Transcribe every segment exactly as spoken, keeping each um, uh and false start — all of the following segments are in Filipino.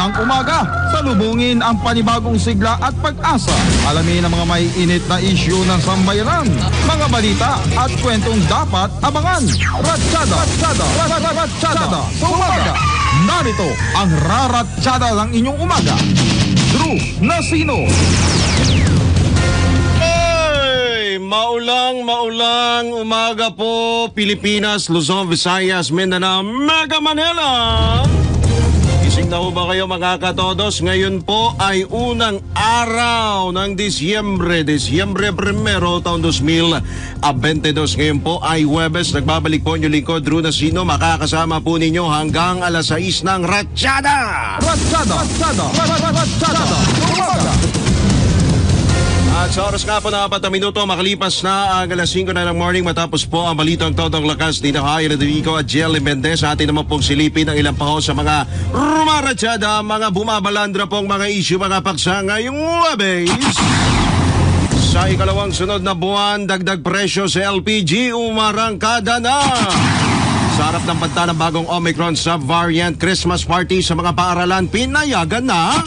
ng umaga. Salubungin ang panibagong sigla at pag-asa. Alamin ang mga may init na issue ng sambayanan, mga balita at kwentong dapat abangan. Ratsyada, Ratsyada, Ratsyada, Ratsyada sa umaga. Narito ang Raratsyada ng inyong umaga. Drew Nasino. Maulang, maulang umaga po, Pilipinas, Luzon, Visayas, Mindanao, Mega Manila. Gising na ho ba kayo mga katodos? Ngayon po ay unang araw ng Disyembre, Disyembre primero, taon two thousand twenty-two. Ngayon po ay Huwebes. Nagbabalik po inyong lingkod, Drew Nasino. Makakasama po ninyo hanggang alas sais ng Ratsyada. Ratsyada, Ratsyada, Ratsyada, umaga. At sa oras nga po na apat na minuto, makalipas na ang alas singko na ng morning matapos po ang balitang todong lakas ni Nahayo Rodrigo at Jelly Mendez. Atin naman pong silipin ang ilang paho sa mga rumaratsyada, mga bumabalandra pong mga issue, mga paksa ngayong Huwebes. Sa ikalawang sunod na buwan, dagdag presyo sa L P G, umarangkada na. Sa harap ng banta ng bagong Omicron sub-variant, Christmas party sa mga paaralan, pinayagan na.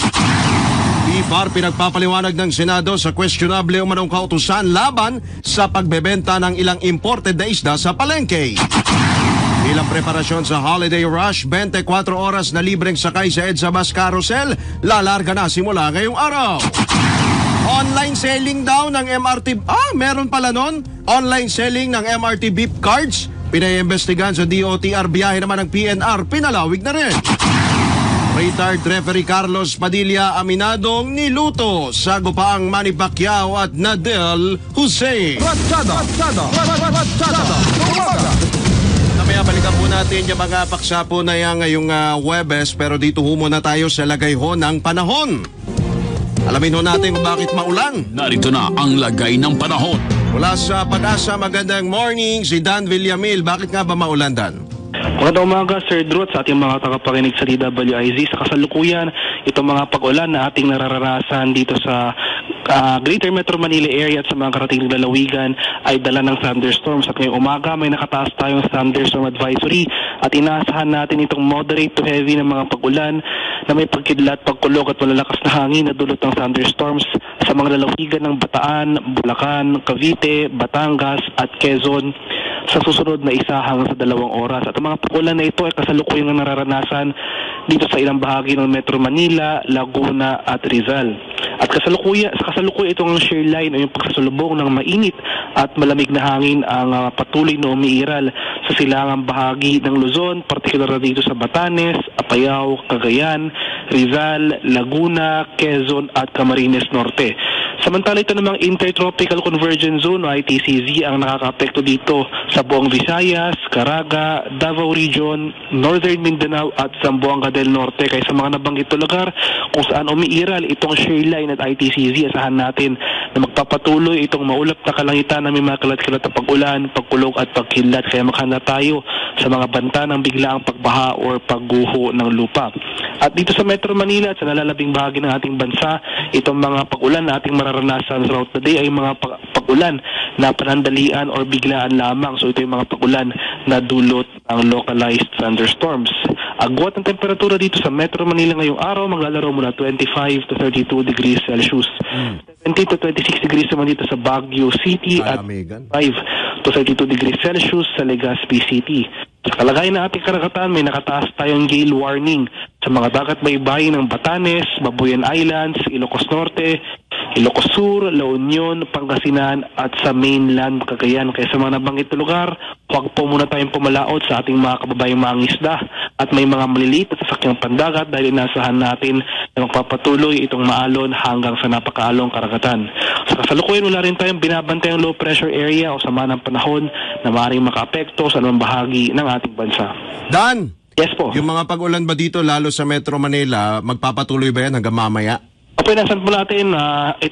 I F A R pinagpapaliwanag ng Senado sa questionable umanong kautusan laban sa pagbebenta ng ilang imported na isda sa palengke. Ilang preparasyon sa holiday rush, twenty-four oras na libreng sakay sa EDSA Bus Carousel, lalarga na simula ngayong araw. Online selling daw ng M R T... Ah, meron pala nun. Online selling ng M R T beep cards. Pinaiimbestigahan sa D O T R, biyahe naman ng P N R, pinalawig na rin. Retired referee Carlos Padilla aminadong niluto sa gupaang Manny Pacquiao at Nadal Hussein. Ratsyada, Ratsyada, Ratsyada, umaga. Namaya balikan po natin yung mga paksa po na yan ngayong uh, Huwebes, pero dito ho muna tayo sa lagay ho ng panahon. Alamin ho natin kung bakit maulan. Narito na ang lagay ng panahon. Mula sa Pag-asa, magandang morning, si Dan Villamil. Bakit nga ba maulan, Dan? Magandang umaga, Sir Drew, sa ating mga tagapakinig sa D W I Z. Sa kasalukuyan, itong mga pag-ulan na ating nararanasan dito sa uh, Greater Metro Manila area at sa mga karating lalawigan ay dala ng thunderstorms. At ngayong umaga, may nakataas tayong thunderstorm advisory at inaasahan natin itong moderate to heavy na mga pag-ulan na may pagkidlat, pagkulog at malalakas na hangin na dulot ng thunderstorms sa mga lalawigan ng Bataan, Bulacan, Cavite, Batangas at Quezon sa susunod na isa hanggang sa dalawang oras. At ang mga pag-ulan na ito ay kasalukuyang nararanasan dito sa ilang bahagi ng Metro Manila, Laguna at Rizal. At kasalukuyan, sa kasalukuyan itong shear line o yung pagsasalubong ng mainit at malamig na hangin ang uh, patuloy na umiiral sa silangang bahagi ng Luzon, partikular na dito sa Batanes, Apayao, Cagayan, Rizal, Laguna, Quezon at Camarines Norte. Samantala ito namang Intertropical Convergence Zone o I T C Z ang nakakaapekto dito sa buong Visayas, Caraga, Davao Region, Northern Mindanao at Zamboanga del Norte. Kaya sa mga nabanggit na lugar kung saan umiiral itong shear line at I T C Z, asahan natin na magpapatuloy itong maulap na kalangitan na may mga kalat-kalat na pag-ulan, pagkulog at pagkilat. Kaya maghanda tayo sa mga banta ng biglaang pagbaha o pagguho ng lupa. At dito sa Metro Manila at sa nalalabing bahagi ng ating bansa, itong mga pag-ulan na ating mararanasan throughout the day ay mga pag-ulan na panandalian or biglaan lamang. So ito yung mga pag-ulan na dulot ng localized thunderstorms. Agwat ng temperatura dito sa Metro Manila ngayong araw, maglalaro mula twenty-five to thirty-two degrees Celsius. Mm. seventeen to twenty-six degrees naman dito sa Baguio City at five to thirty-two degrees Celsius sa Legazpi City. Sa kalagayan ng ating karagatan, may nakataas tayong gale warning sa mga dagat baybayin ng Batanes, Babuyan Islands, Ilocos Norte, Ilocos Sur, La Union, Pangasinan at sa mainland Cagayan. Kaya sa mga nabanggit na lugar, huwag po muna tayong pumalaot sa ating mga kababayang mga isda at may mga maliliit at sasakyang pandagat dahil inasahan natin na magpapatuloy itong maalon hanggang sa napakaalong karagatan. Sa kasalukuyan, wala rin tayong binabantayang low pressure area o sama ng panahon na maaaring makaapekto sa anumang bahagi ng ating bansa. Dan! Yes po. Yung mga pag-ulan ba dito, lalo sa Metro Manila, magpapatuloy ba yan hanggang mamaya? Opo, nasan po natin, uh, it,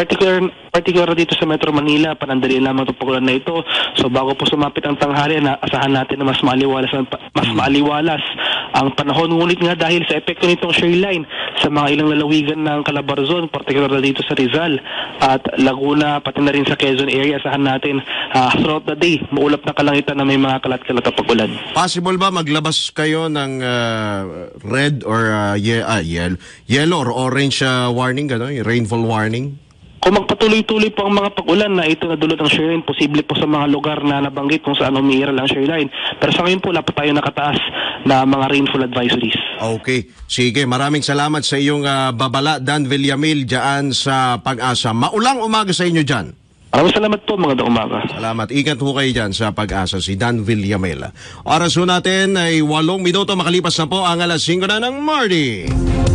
particular particular dito sa Metro Manila, panandalian lamang itong pagulan na ito. So bago po sumapit ang tanghali, na asahan natin na mas maaliwalas mas maaliwalas ang panahon. Ngunit nga dahil sa epekto nitong shear line sa mga ilang lalawigan ng Calabarzon, particular na dito sa Rizal at Laguna, pati na rin sa Quezon area, asahan natin uh, throughout the day, maulap na kalangitan na may mga kalat-kalat na pagulan. Possible ba maglabas kayo ng uh, red or uh, ye- ah, yellow, yellow or orange uh, warning, gano'n? Rainfall warning? Kung magpatuloy-tuloy po ang mga pag-ulan na ito na dulot ng shear line, posible po sa mga lugar na nabanggit kung saan umiiral ang shear line. Pero sa ngayon po, wala pa tayo nakataas na mga rainfall advisories. Okay. Sige, maraming salamat sa iyong uh, babala, Dan Villamil, dyan sa Pag-asa. Maulang umaga sa inyo dyan. Maraming salamat po, magandang umaga. Salamat. Ingat ho kayo dyan sa Pag-asa, si Dan Villamil. Oras ho natin ay walong minuto, makalipas na po ang alas singko na ng morning.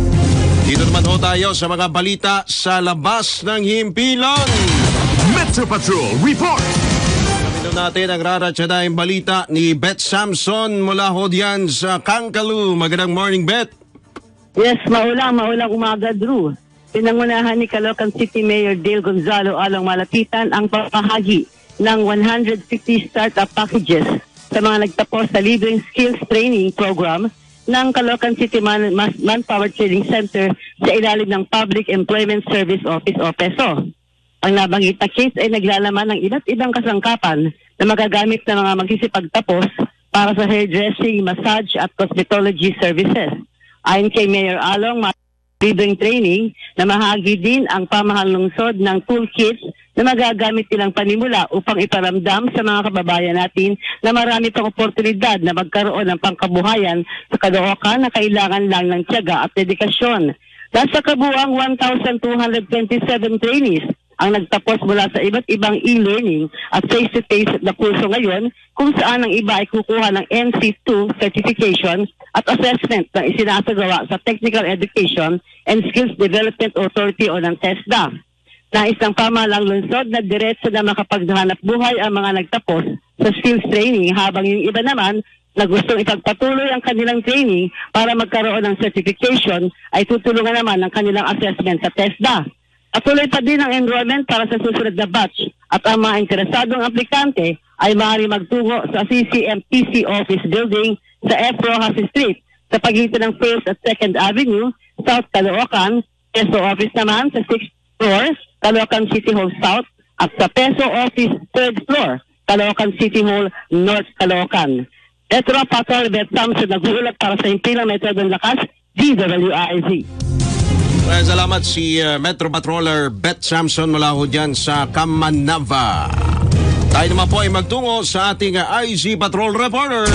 Dito naman ho tayo sa mga balita sa labas ng himpilan. Metro Patrol Report! Kapito natin ang raratsadaing balita ni Beth Samson mula ho diyan sa Kangkalu. Magandang morning, Beth. Yes, maulang, maulang umaga, Drew. Pinangunahan ni Caloocan City Mayor Dale Gonzalo Along Malapitan ang pamahagi ng one hundred fifty startup packages sa mga nagtapos sa libreng skills training program ng Caloocan City Man- Manpower Training Center sa ilalim ng Public Employment Service Office o PESO. Ang nabanggit na case ay naglalaman ng iba't ibang kasangkapan na magagamit ng mga magsisipagtapos para sa hairdressing, massage at cosmetology services. Ayon kay Mayor Along, libreng training na mahagi din ang pamahang lungsod ng toolkits na magagamit nilang panimula upang iparamdam sa mga kababayan natin na marami pang oportunidad na magkaroon ng pangkabuhayan sa Caloocan na kailangan lang ng tiyaga at dedikasyon. Nasa kabuang one thousand two hundred twenty-seven trainees ang nagtapos mula sa iba't ibang e-learning at face-to-face na kurso ngayon, kung saan ang iba ay kukuha ng N C two certification at assessment na isinasagawa sa Technical Education and Skills Development Authority o ng TESDA. Nais ng pamahalang lungsod na diretso na makapaghanap buhay ang mga nagtapos sa skills training, habang yung iba naman na gustong ipagpatuloy ang kanilang training para magkaroon ng certification ay tutulungan naman ng kanilang assessment sa TESDA. Patuloy pa din ang enrollment para sa susunod na batch at ang mga interesadong aplikante ay maaari magtungo sa C C M P C Office Building sa F. Rojas Street sa pagitan ng first at second Avenue, South Caloocan. Peso Office naman sa sixth floor, Caloocan City Hall South, at sa Peso Office third floor, Caloocan City Hall, North Caloocan. Metro Patrol Beth Samson nag-uulat para sa Impilang Metro ng Lakas, D W I Z. Maraming salamat si uh, Metro Patroller Beth Samson mula ho dyan sa Kamanava. Tayo naman po ay magtungo sa ating uh, I Z Patrol Reporters.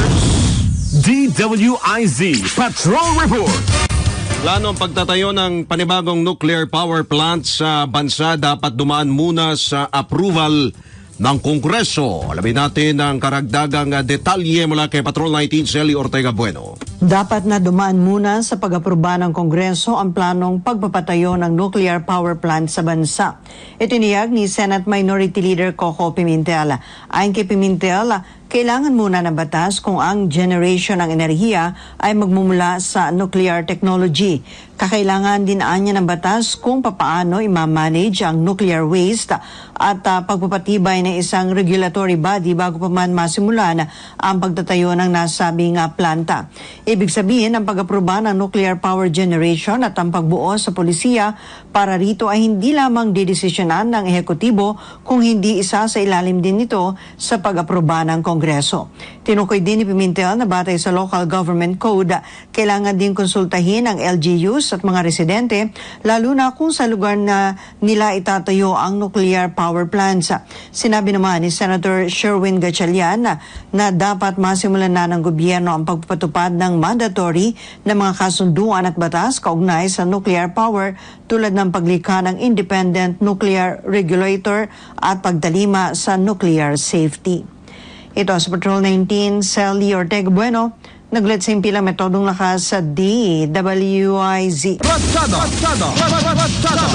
D W I Z Patrol Report! Plano ang pagtatayo ng panibagong nuclear power plant sa bansa dapat dumaan muna sa approval ng Kongreso. Alamin natin ang karagdagang detalye mula kay Patrol nineteen, Sally Ortega Bueno. Dapat na dumaan muna sa pag-aproba ng Kongreso ang planong pagpapatayo ng nuclear power plant sa bansa. Itiniyag ni Senate Minority Leader Coco Pimentel. Ayon kay Pimentel, kailangan muna ng batas kung ang generation ng enerhiya ay magmumula sa nuclear technology. Kakailangan din anya ng batas kung papaano i-manage ang nuclear waste at uh, pagpapatibay ng isang regulatory body bago pa man masimulan ang pagtatayo ng nasabing uh, planta. Ibig sabihin, ang pag-aproba ng nuclear power generation at ang pagbuo sa polisiya para rito ay hindi lamang didesisyonan ng ehekutibo kung hindi isa sa ilalim din nito sa pag-aproba ng Kongreso. Tinukoy din ni Pimentel na batay sa Local Government Code, kailangan din konsultahin ang L G Us at mga residente, lalo na kung sa lugar na nila itatayo ang nuclear power plants. Sinabi naman ni Senator Sherwin Gatchalian na, na dapat masimulan na ng gobyerno ang pagpapatupad ng mandatory na mga kasunduan at batas kaugnay sa nuclear power tulad ng paglikha ng Independent Nuclear Regulator at pagtalima sa nuclear safety. Ito sa Patrol nineteen, Sally Ortega Bueno, naglet sa impilang metodong lakas sa D W I Z. Ratsada! Ratsada! Ratsada!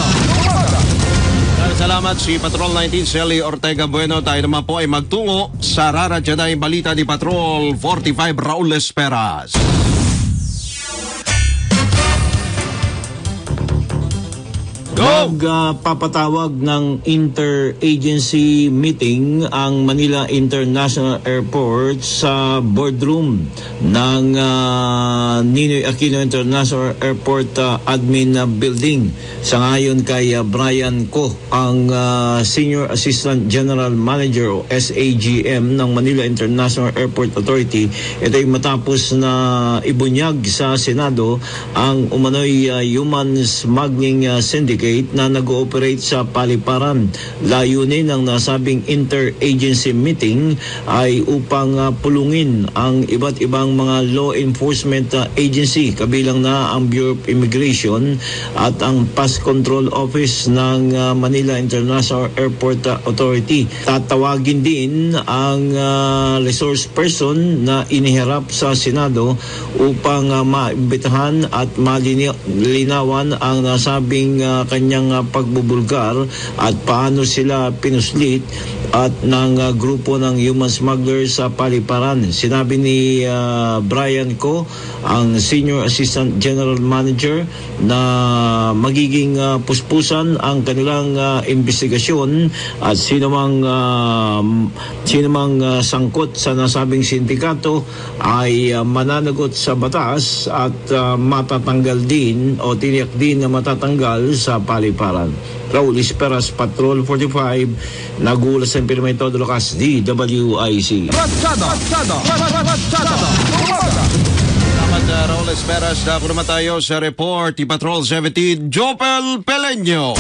Salamat si Patrol nineteen, Sally Ortega Bueno. Tayo naman po ay magtungo sa raradyadayang balita ni Patrol forty-five, Raul Esperas. Go! Magpapatawag ng interagency meeting ang Manila International Airport sa boardroom ng uh, Ninoy Aquino International Airport uh, Admin uh, Building. Sa ngayon kay uh, Brian Ko, ang uh, Senior Assistant General Manager o S A G M ng Manila International Airport Authority. Ito ay matapos na ibunyag sa Senado ang umano'y uh, human smuggling uh, syndicate na nag-ooperate sa Paliparan. Layunin ng nasabing interagency meeting ay upang uh, pulungin ang iba't ibang mga law enforcement uh, agency, kabilang na ang Bureau of Immigration at ang Pass Control Office ng uh, Manila International Airport uh, Authority. Tatawagin din ang uh, resource person na iniharap sa Senado upang uh, maimbitahan at malinawan ang nasabing uh, kanyang uh, pagbubulgar at paano sila pinuslit at ng uh, grupo ng human smugglers sa Paliparan. Sinabi ni uh, Brian Ko, ang Senior Assistant General Manager, na magiging uh, puspusan ang kanilang uh, investigasyon at sinumang uh, sinumang uh, sangkot sa nasabing sindikato ay uh, mananagot sa batas at uh, matatanggal din o tiniyak din na matatanggal sa Paliparan. Raul Esperas, Patrol forty-five, nagulas ng Pirmento de Lucas, D W I C. Ratsada! Ratsada! Ratsada! Salamat, uh, Raul Esperas. Dako naman tayo sa report ni Patrol seventeen, Jopel Peleño.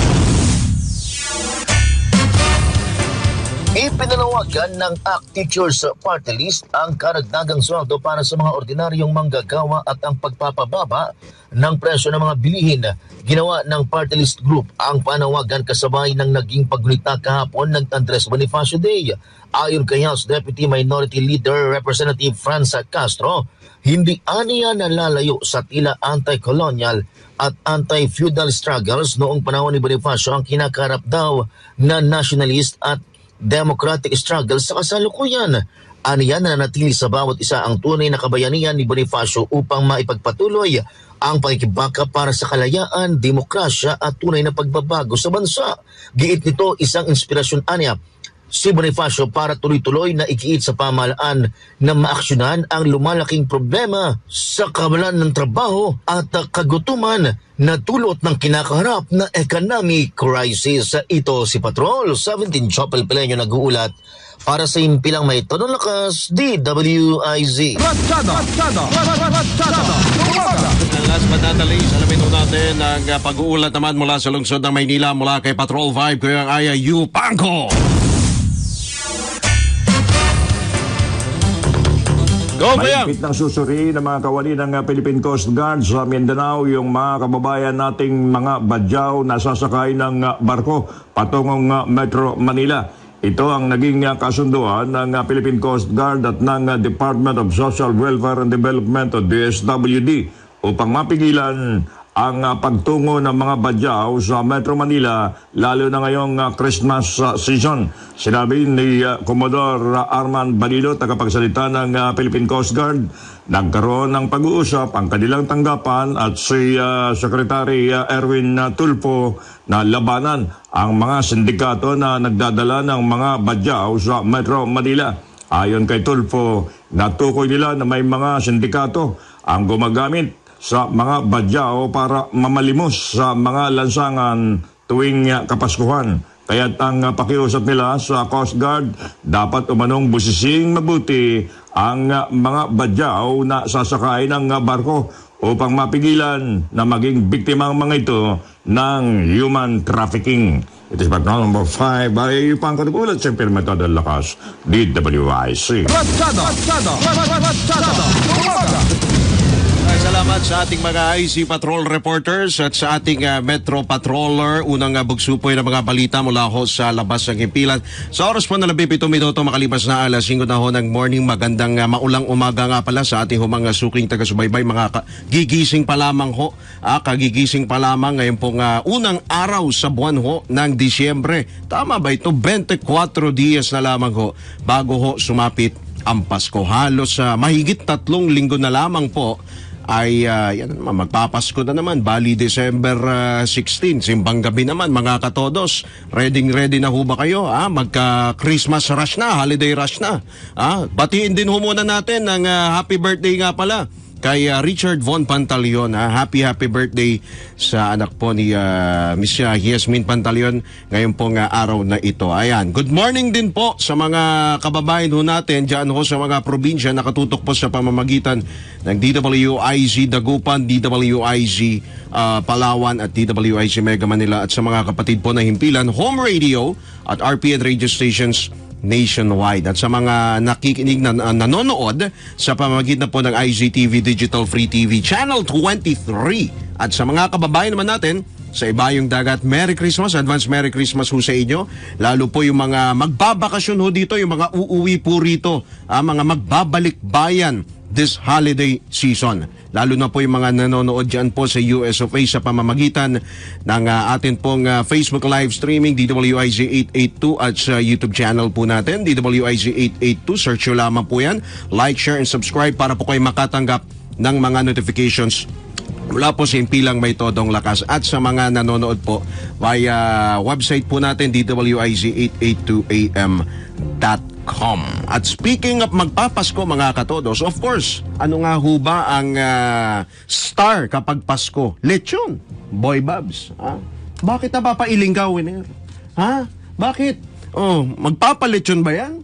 Ipinanawagan ng A C T Teachers Party List ang karagdagang sweldo para sa mga ordinaryong manggagawa at ang pagpapababa ng presyo ng mga bilihin. Ginawa ng Party List Group ang panawagan kasabay ng naging paggunita kahapon ng Andres Bonifacio Day. Ayon kay House Deputy Minority Leader Representative Franza Castro, hindi aniya nalalayo sa tila anti-colonial at anti-feudal struggles noong panahon ni Bonifacio ang kinakarap daw na nationalist at democratic struggle sa kasalukuyan. Aniya na nanatili sa bawat isa ang tunay na kabayanihan ni Bonifacio upang maipagpatuloy ang pakikibaka para sa kalayaan, demokrasya at tunay na pagbabago sa bansa. Giit nito isang inspirasyon aniya si Bonifacio para tuloy-tuloy na ikiit sa pamahalaan na maaksyonan ang lumalaking problema sa kawalan ng trabaho at kagutuman na dulot ng kinakaharap na economic crisis. Ito si Patrol seventeen, Jopel Peleño, nag-uulat para sa Impilang May Tonong Lakas, D W I Z. Ratsada! Ratsada! Ratsada! Last but not the least, alamin po natin ang uh, pag-uulat naman mula sa lungsod ng Maynila mula kay Patrol five, Kuya Aya Yu Pangko. Go, Kuya! Mahigpit ng susuri ng mga kawani ng uh, Philippine Coast Guard sa Mindanao yung mga kababayan nating mga badyaw na sasakay ng uh, barko patungong uh, Metro Manila. Ito ang naging uh, kasunduan ng uh, Philippine Coast Guard at ng uh, Department of Social Welfare and Development o D S W D upang mapigilan ang uh, pagtungo ng mga badyaw sa Metro Manila lalo na ngayong uh, Christmas uh, season. Sinabi ni uh, Commodore uh, Arman Balilo, tagapagsalita ng uh, Philippine Coast Guard, nagkaroon ng pag-uusap ang kanilang tanggapan at si uh, Secretary uh, Erwin uh, Tulfo na labanan ang mga sindikato na nagdadala ng mga badyaw sa Metro Manila. Ayon kay Tulfo, natukoy nila na may mga sindikato ang gumagamit sa mga badyaw para mamalimos sa mga lansangan tuwing uh, Kapaskuhan. Kaya't ang uh, pakiusap nila sa Coast Guard, dapat umanong busising mabuti ang uh, mga badyaw na sasakay ng uh, barko upang mapigilan na maging biktima ang mga ito ng human trafficking. It is Patrol number five ay pangkatugulat sa Pirmento de Lucas, D W I C. Ratsada! Ratsada! Ratsada! Salamat sa ating mga I C Patrol reporters at sa ating uh, Metro Patroller. Unang uh, bugsupoy na mga balita mula ho sa labas ng himpilan. Sa oras po na labing pitong minuto makalipas na alas singko na ho ng morning. Magandang uh, maulang umaga nga pala sa ating ho mga suking taga-subaybay. Mga gigising pa lamang ho. Ah, kagigising pa lamang ngayon pong uh, unang araw sa buwan ho ng Disyembre. Tama ba ito? twenty-four dias na lamang ho bago ho sumapit ang Pasko. Halos uh, mahigit tatlong linggo na lamang po ay uh, yan naman, magpapasko na naman. Bali December uh, sixteen, simbang gabi naman mga katodos. Ready ready na ho ba kayo? Ah? Magka-Christmas rush na, holiday rush na. Ah? Batiin din ho muna natin ng uh, happy birthday nga pala kay uh, Richard Von Pantaleon. Uh, happy happy birthday sa anak po ni uh, Miss uh, Yasmin Pantaleon ngayon pong uh, araw na ito. Ayan, good morning din po sa mga kababayan ho natin dyan ho sa mga probinsya nakatutok po sa pamamagitan ng D W I Z Dagupan, D W I Z uh, Palawan at D W I Z Mega Manila at sa mga kapatid po na himpilan, home radio at R P N radio stations nationwide. At sa mga nakikinig na uh, nanonood sa pamamagitan po ng I Z T V Digital Free T V Channel twenty-three. At sa mga kababayan naman natin sa ibayong dagat, Merry Christmas, advance Merry Christmas ho sa inyo. Lalo po yung mga magbabakasyon ho dito, yung mga uuwi po rito, uh, mga magbabalik bayan this holiday season. Lalo na po yung mga nanonood dyan po sa U S of A sa pamamagitan ng uh, atin pong uh, Facebook live streaming D W I Z eight eighty-two at sa YouTube channel po natin D W I Z eight eighty-two. Search nyo lamang po yan. Like, share, and subscribe para po kayo makatanggap ng mga notifications mula po sa Impilang May Todong Lakas at sa mga nanonood po via website po natin D W I Z eight eighty-two A M dot com. At speaking of magpapasko mga katodos, of course, ano nga ho ba ang uh, star kapag Pasko? Lechon, Boy Babs. Ha? Bakit napapailing ka, Winner? Ha? Bakit? Oh, magpapalechon ba yan?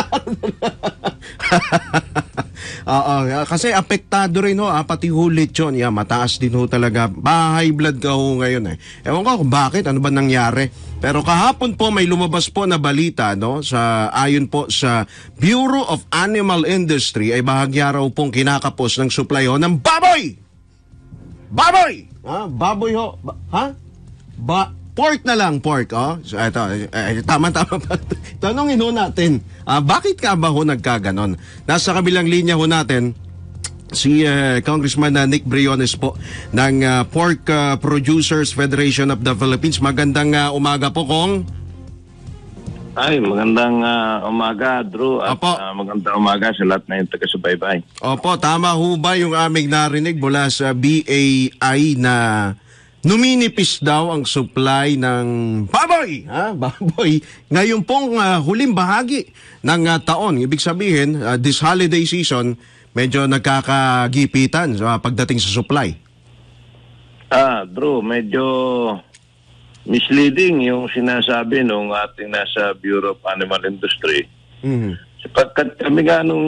Oo, kasi apektado rin ho, ah, pati ho lechon, yeah, mataas din ho talaga. Ba-high blood ka ho ngayon eh. Ewan ko kung bakit, ano ba nangyari? Pero kahapon po may lumabas po na balita, no, sa ayon po sa Bureau of Animal Industry ay bahagya raw pong kinakapos ng supply ho ng baboy. Baboy! Ha? Baboy ho. Ba- ha? Ba pork na lang, pork, oh. So, ito, eh, tama-tama pa. Tanongin ho natin, ah, bakit ka ba ho nagkaganon? Nasa kabilang linya ho natin, si uh, Congressman uh, Nick Briones po ng uh, Pork uh, Producers Federation of the Philippines. Magandang uh, umaga po, Kong. Ay, magandang uh, umaga, Drew. At uh, magandang umaga sa lahat na yung taga-subaybay. Opo, tama ho ba yung aming narinig mula sa B A I na numinipis daw ang supply ng baboy, ha? Baboy. Ngayon pong uh, huling bahagi ng uh, taon. Ibig sabihin, uh, this holiday season, medyo nagkakagipitan uh, pagdating sa supply. Ah, Drew, medyo misleading yung sinasabi nung ating nasa Bureau of Animal Industry. Mm-hmm. Sapagkat kami nga nung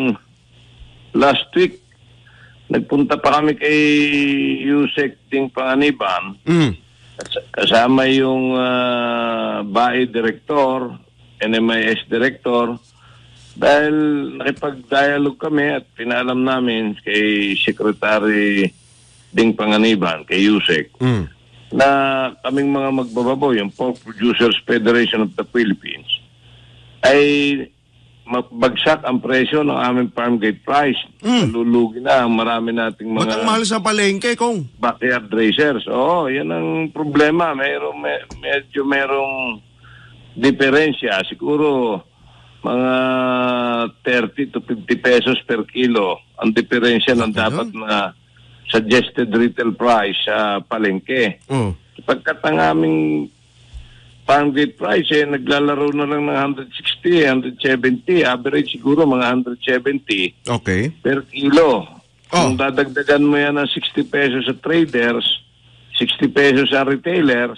last week, nagpunta pa kami kay Yusek Ting Panganiban. Mm. Kasama yung uh, B A I Director, N M I S Director, dahil nakipag-dialogue kami at pinalam namin kay Secretary Ting Panganiban, kay Yusek, mm. na kaming mga magbababoy, yung Pork Producers Federation of the Philippines, ay magbagsak ang presyo ng aming farm gate price. Mm. Malulugi na ang marami nating mga... Ba't ang mahal sa palengke, Kong? Backyard racers. Oo, yan ang problema. Mayroong, may, medyo merong diferensya. Siguro mga thirty to fifty pesos per kilo ang diferensya ng dapat na suggested retail price sa palengke. Mm. Pagkat ang aming farm gate price, eh, naglalaro na lang ng one sixty, one seventy, average siguro mga one seventy okay. per kilo. Oh. Kung dadagdagan mo yan ng sixty pesos sa traders, sixty pesos sa retailers,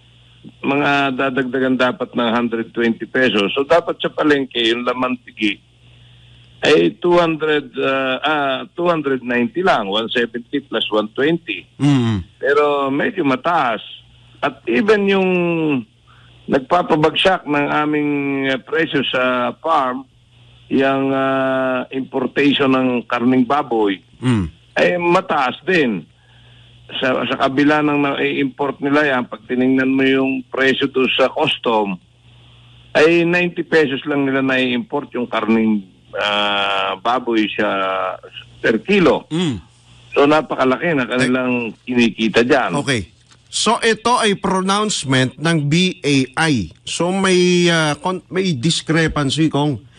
mga dadagdagan dapat ng one twenty pesos. So dapat sa palengke, yung laman tigi, ay two hundred, uh, ah, two ninety lang, one seventy plus one twenty. Mm. Pero medyo mataas. At even yung nagpapabagsak ng aming uh, presyo sa farm, yung uh, importation ng karning baboy, mm. ay mataas din. Sa, sa kabila ng na-import nila yan, pag tinignan mo yung presyo to sa custom, ay ninety pesos lang nila na-import yung karning uh, baboy sa per kilo. Mm. So napakalaki na kanilang kinikita dyan. Okay. So ito ay pronouncement ng B A I. So may uh, may discrepancy, Kong.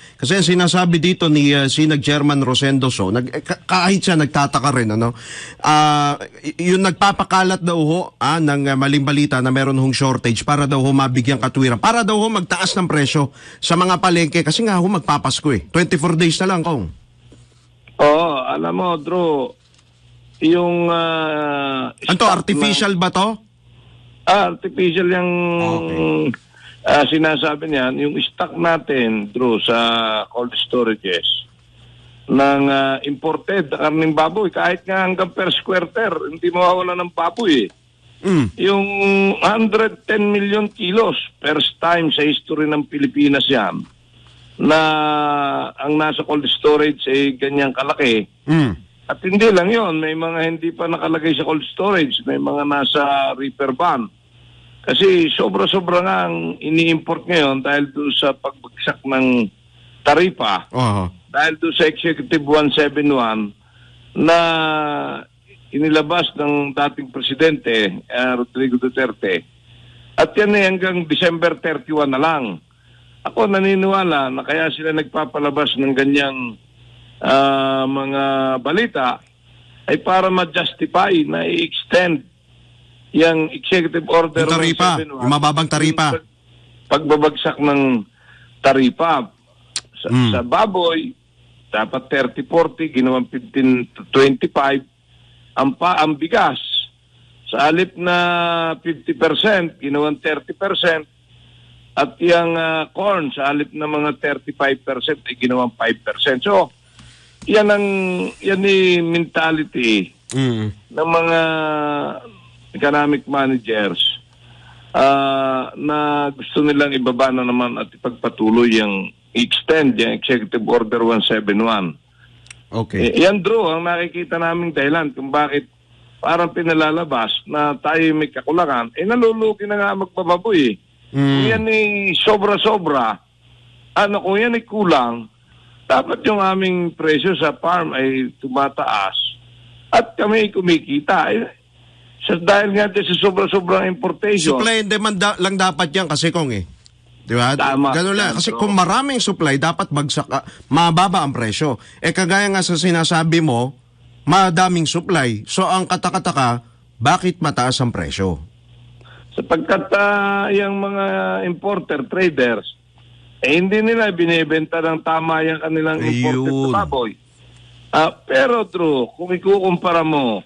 Kasi ang sinasabi dito ni uh, Sinag Chairman Rosendo So, nag, eh, kahit siya nagtataka rin, ano, uh, yung nagpapakalat daw ho ah, ng uh, maling balita na meron hong shortage para daw ho mabigyan katwiran, para daw ho magtaas ng presyo sa mga palengke kasi nga ho magpapasko eh. twenty-four days na lang, Kong. Oo, alam mo, Drew, yung... Uh, Anto, artificial na, ba to? Ah, artificial yung okay. uh, sinasabi niyan. Yung stock natin, Drew, sa cold storages ng uh, imported na karning baboy, kahit nga hanggang per square ter, hindi mawawala ng baboy eh. Mm. Yung one hundred ten million kilos, first time sa history ng Pilipinas yan, na ang nasa cold storage ay ganyang kalaki. Mm. At hindi lang yon, may mga hindi pa nakalagay sa cold storage, may mga nasa reefer van. Kasi sobra-sobra nga ang ini-import ngayon dahil doon sa pagbagsak ng taripa, uh-huh. dahil doon sa Executive one seventy-one na inilabas ng dating presidente, uh, Rodrigo Duterte. At yan ay hanggang December thirty-one na lang. Ako naniniwala na kaya sila nagpapalabas ng ganyang uh, mga balita ay para ma-justify na i-extend yung Executive Order yung taripa, yung mababang taripa. Pagbabagsak ng taripa. Sa, mm. sa baboy, dapat thirty forty, ginawang fifteen to twenty-five. Ang, pa, ang bigas, sa alip na fifty percent, ginawang thirty percent. At yung uh, corn, sa alip na mga thirty-five percent, ay ginawang five percent. So, yan ang yan yung mentality mm. ng mga economic managers uh, na gusto nilang ibaba na naman at ipagpatuloy yung extend yung Executive Order one seventy-one. Okay. E, yan, Drew, ang nakikita naming dahilan kung bakit parang pinalalabas na tayo may kakulangan, eh nalulugi na nga magpababoy eh. Mm. Kung yan ay sobra-sobra, ano, kung yan ay kulang, dapat yung aming presyo sa farm ay tumataas at kami kumikita. Eh, sa, dahil nga sa sobra-sobrang importation. Supply and demand da- lang dapat yan kasi, Kong eh. Di ba? Tama. Ganun lang. Kasi kung maraming supply, dapat bagsak, uh, mababa ang presyo. Eh kagaya nga sa sinasabi mo, madaming supply. So ang katakataka, bakit mataas ang presyo? Sapagkat uh, yung mga importer, traders, eh hindi nila binibenta ng tama yung kanilang Ayun. imported na baboy. Uh, pero true, kung ikukumpara mo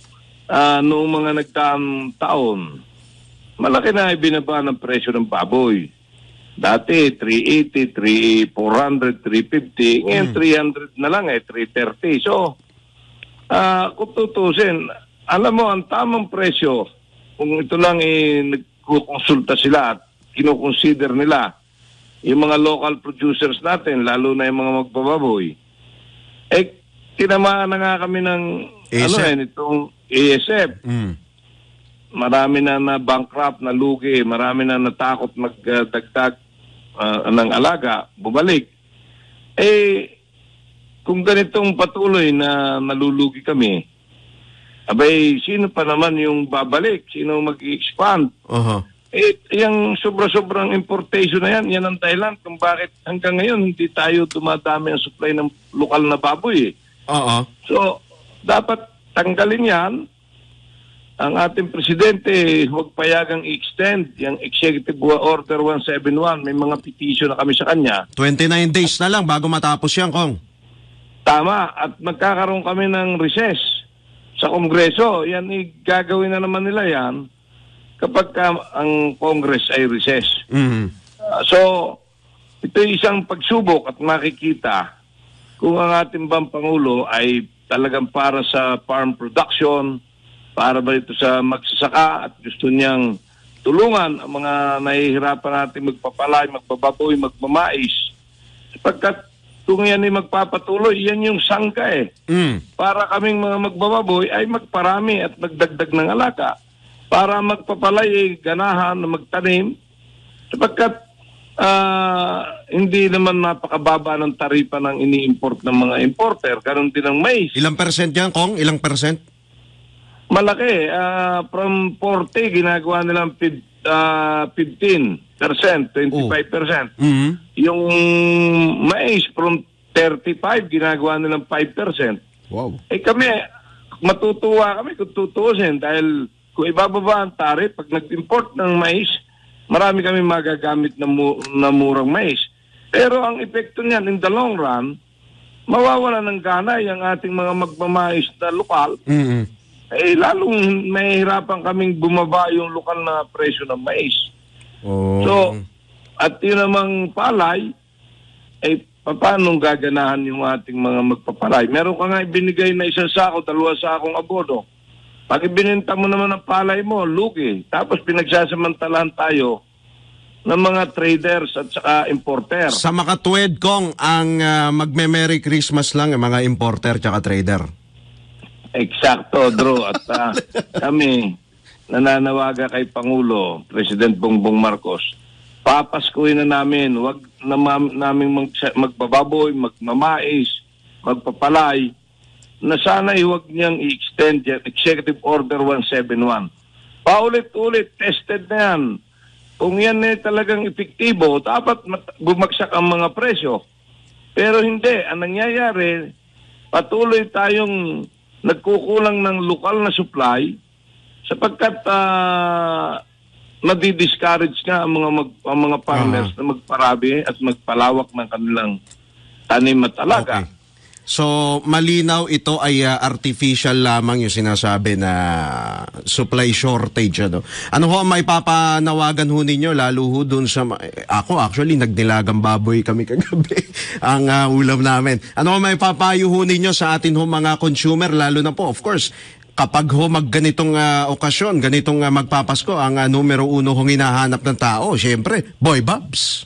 uh, noong mga nagdaang taon, malaki na ibinaba ng presyo ng baboy. Dati, three eighty, four hundred, three fifty. Ngayon, mm. three hundred na lang eh, three thirty. So, uh, kung tutusin, alam mo, ang tamang presyo, kung ito lang eh, nagkukonsulta sila at kinukonsider nila yung mga local producers natin, lalo na yung mga magbababoy, eh, tinamaan na nga kami ng A S F. Ano eh, itong A S F. Mm. Marami na na bankrupt, na lugi, marami na natakot magdagdag uh, ng alaga, bumalik. Eh, kung ganitong patuloy na nalulugi kami, abay, sino pa naman yung babalik? Sino mag-expand? Uh-huh. Eh, yung sobra-sobrang importation na yan, yan ang dahilan kung bakit hanggang ngayon hindi tayo dumadami ang supply ng lokal na baboy. Eh. Uh-huh. So, dapat tanggalin yan. Ang ating presidente, huwag payagang i-extend yung Executive Order one seventy-one. May mga petition na kami sa kanya. twenty-nine days na lang bago matapos yan, Kong. Tama. At magkakaroon kami ng recess sa Kongreso. Yan, gagawin na naman nila yan kapag ka ang Congress ay recess. Mm-hmm. Uh, so, ito isang pagsubok at makikita kung ang ating bang Pangulo ay talagang para sa farm production, para ba ito sa magsasaka at gusto niyang tulungan ang mga nahihirapan natin magpapalay, magbababoy, magmamais. Sapagkat kung yan ay magpapatuloy, yan yung sangka eh. Mm. Para kaming mga magbababoy ay magparami at magdagdag ng alaga. Para magpapalay ay ganahan na magtanim. Sapagkat uh, hindi naman napakababa ng taripa ng ini-import ng mga importer. Karoon din ng mais. Ilang percent yan, Kong? Ilang percent? Malaki. Uh, from forty, ginagawa nilang uh, fifteen percent, twenty-five percent. Oh. Mm-hmm. Yung mais from thirty-five, ginagawa nilang five percent. Wow. Eh kami, matutuwa kami kung tutuusin dahil kung ibababa ang tarif, pag nag-import ng mais, marami kami magagamit na, mu- na murang mais. Pero ang epekto niyan in the long run, mawawala ng gana yung ating mga magmamais na lokal, Mm-hmm. eh lalong mahihirapan kaming bumaba yung lokal na presyo ng mais. Oh. So, at yun namang palay, eh paano gaganahan yung ating mga magpapalay? Meron ka nga ibinigay na isang sako, dalawa sakong abono. Pag ibininta mo naman ang palay mo, lugi. Tapos pinagsasamantalahan tayo ng mga traders at saka importer. Sa makatuwid kong ang uh, magme-Merry Christmas lang ang mga importer tsaka trader. Eksakto, Drew. At uh, kami nananawaga kay Pangulo, President Bongbong Marcos, papaskuhin na namin, wag na ma- namin mag- magbababoy, magmamais, magpapalay, na sana'y huwag niyang i-extend yan, Executive Order one seventy-one. Paulit-ulit, tested na yan. Kung yan eh talagang epektibo, dapat mat- bumagsak ang mga presyo. Pero hindi. Ang nangyayari, patuloy tayong nagkukulang ng lokal na supply sapagkat uh, nadi-discourage nga ang mga, mag, ang mga farmers uh-huh. na magparabi at magpalawak ng kanilang tanim at alaga. Okay. So, malinaw ito ay uh, artificial lamang yung sinasabi na supply shortage. Ano, ano ho ang may papanawagan ho ninyo, lalo ho dun sa... Ako actually, nagdilagang baboy kami kagabi ang uh, ulam namin. Ano ho may papayo ho ninyo sa atin ho mga consumer, lalo na po, of course, kapag ho magganitong uh, okasyon, ganitong uh, magpapasko, ang uh, numero uno hong hinahanap ng tao, syempre, boy babs.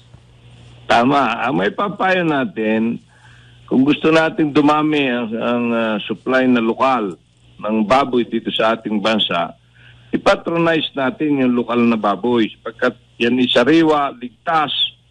Tama. Ang may papayo natin... Kung gusto nating dumami ang, ang uh, supply na lokal ng baboy dito sa ating bansa, ipatronize natin yung lokal na baboy sapagkat yan isariwa, ligtas,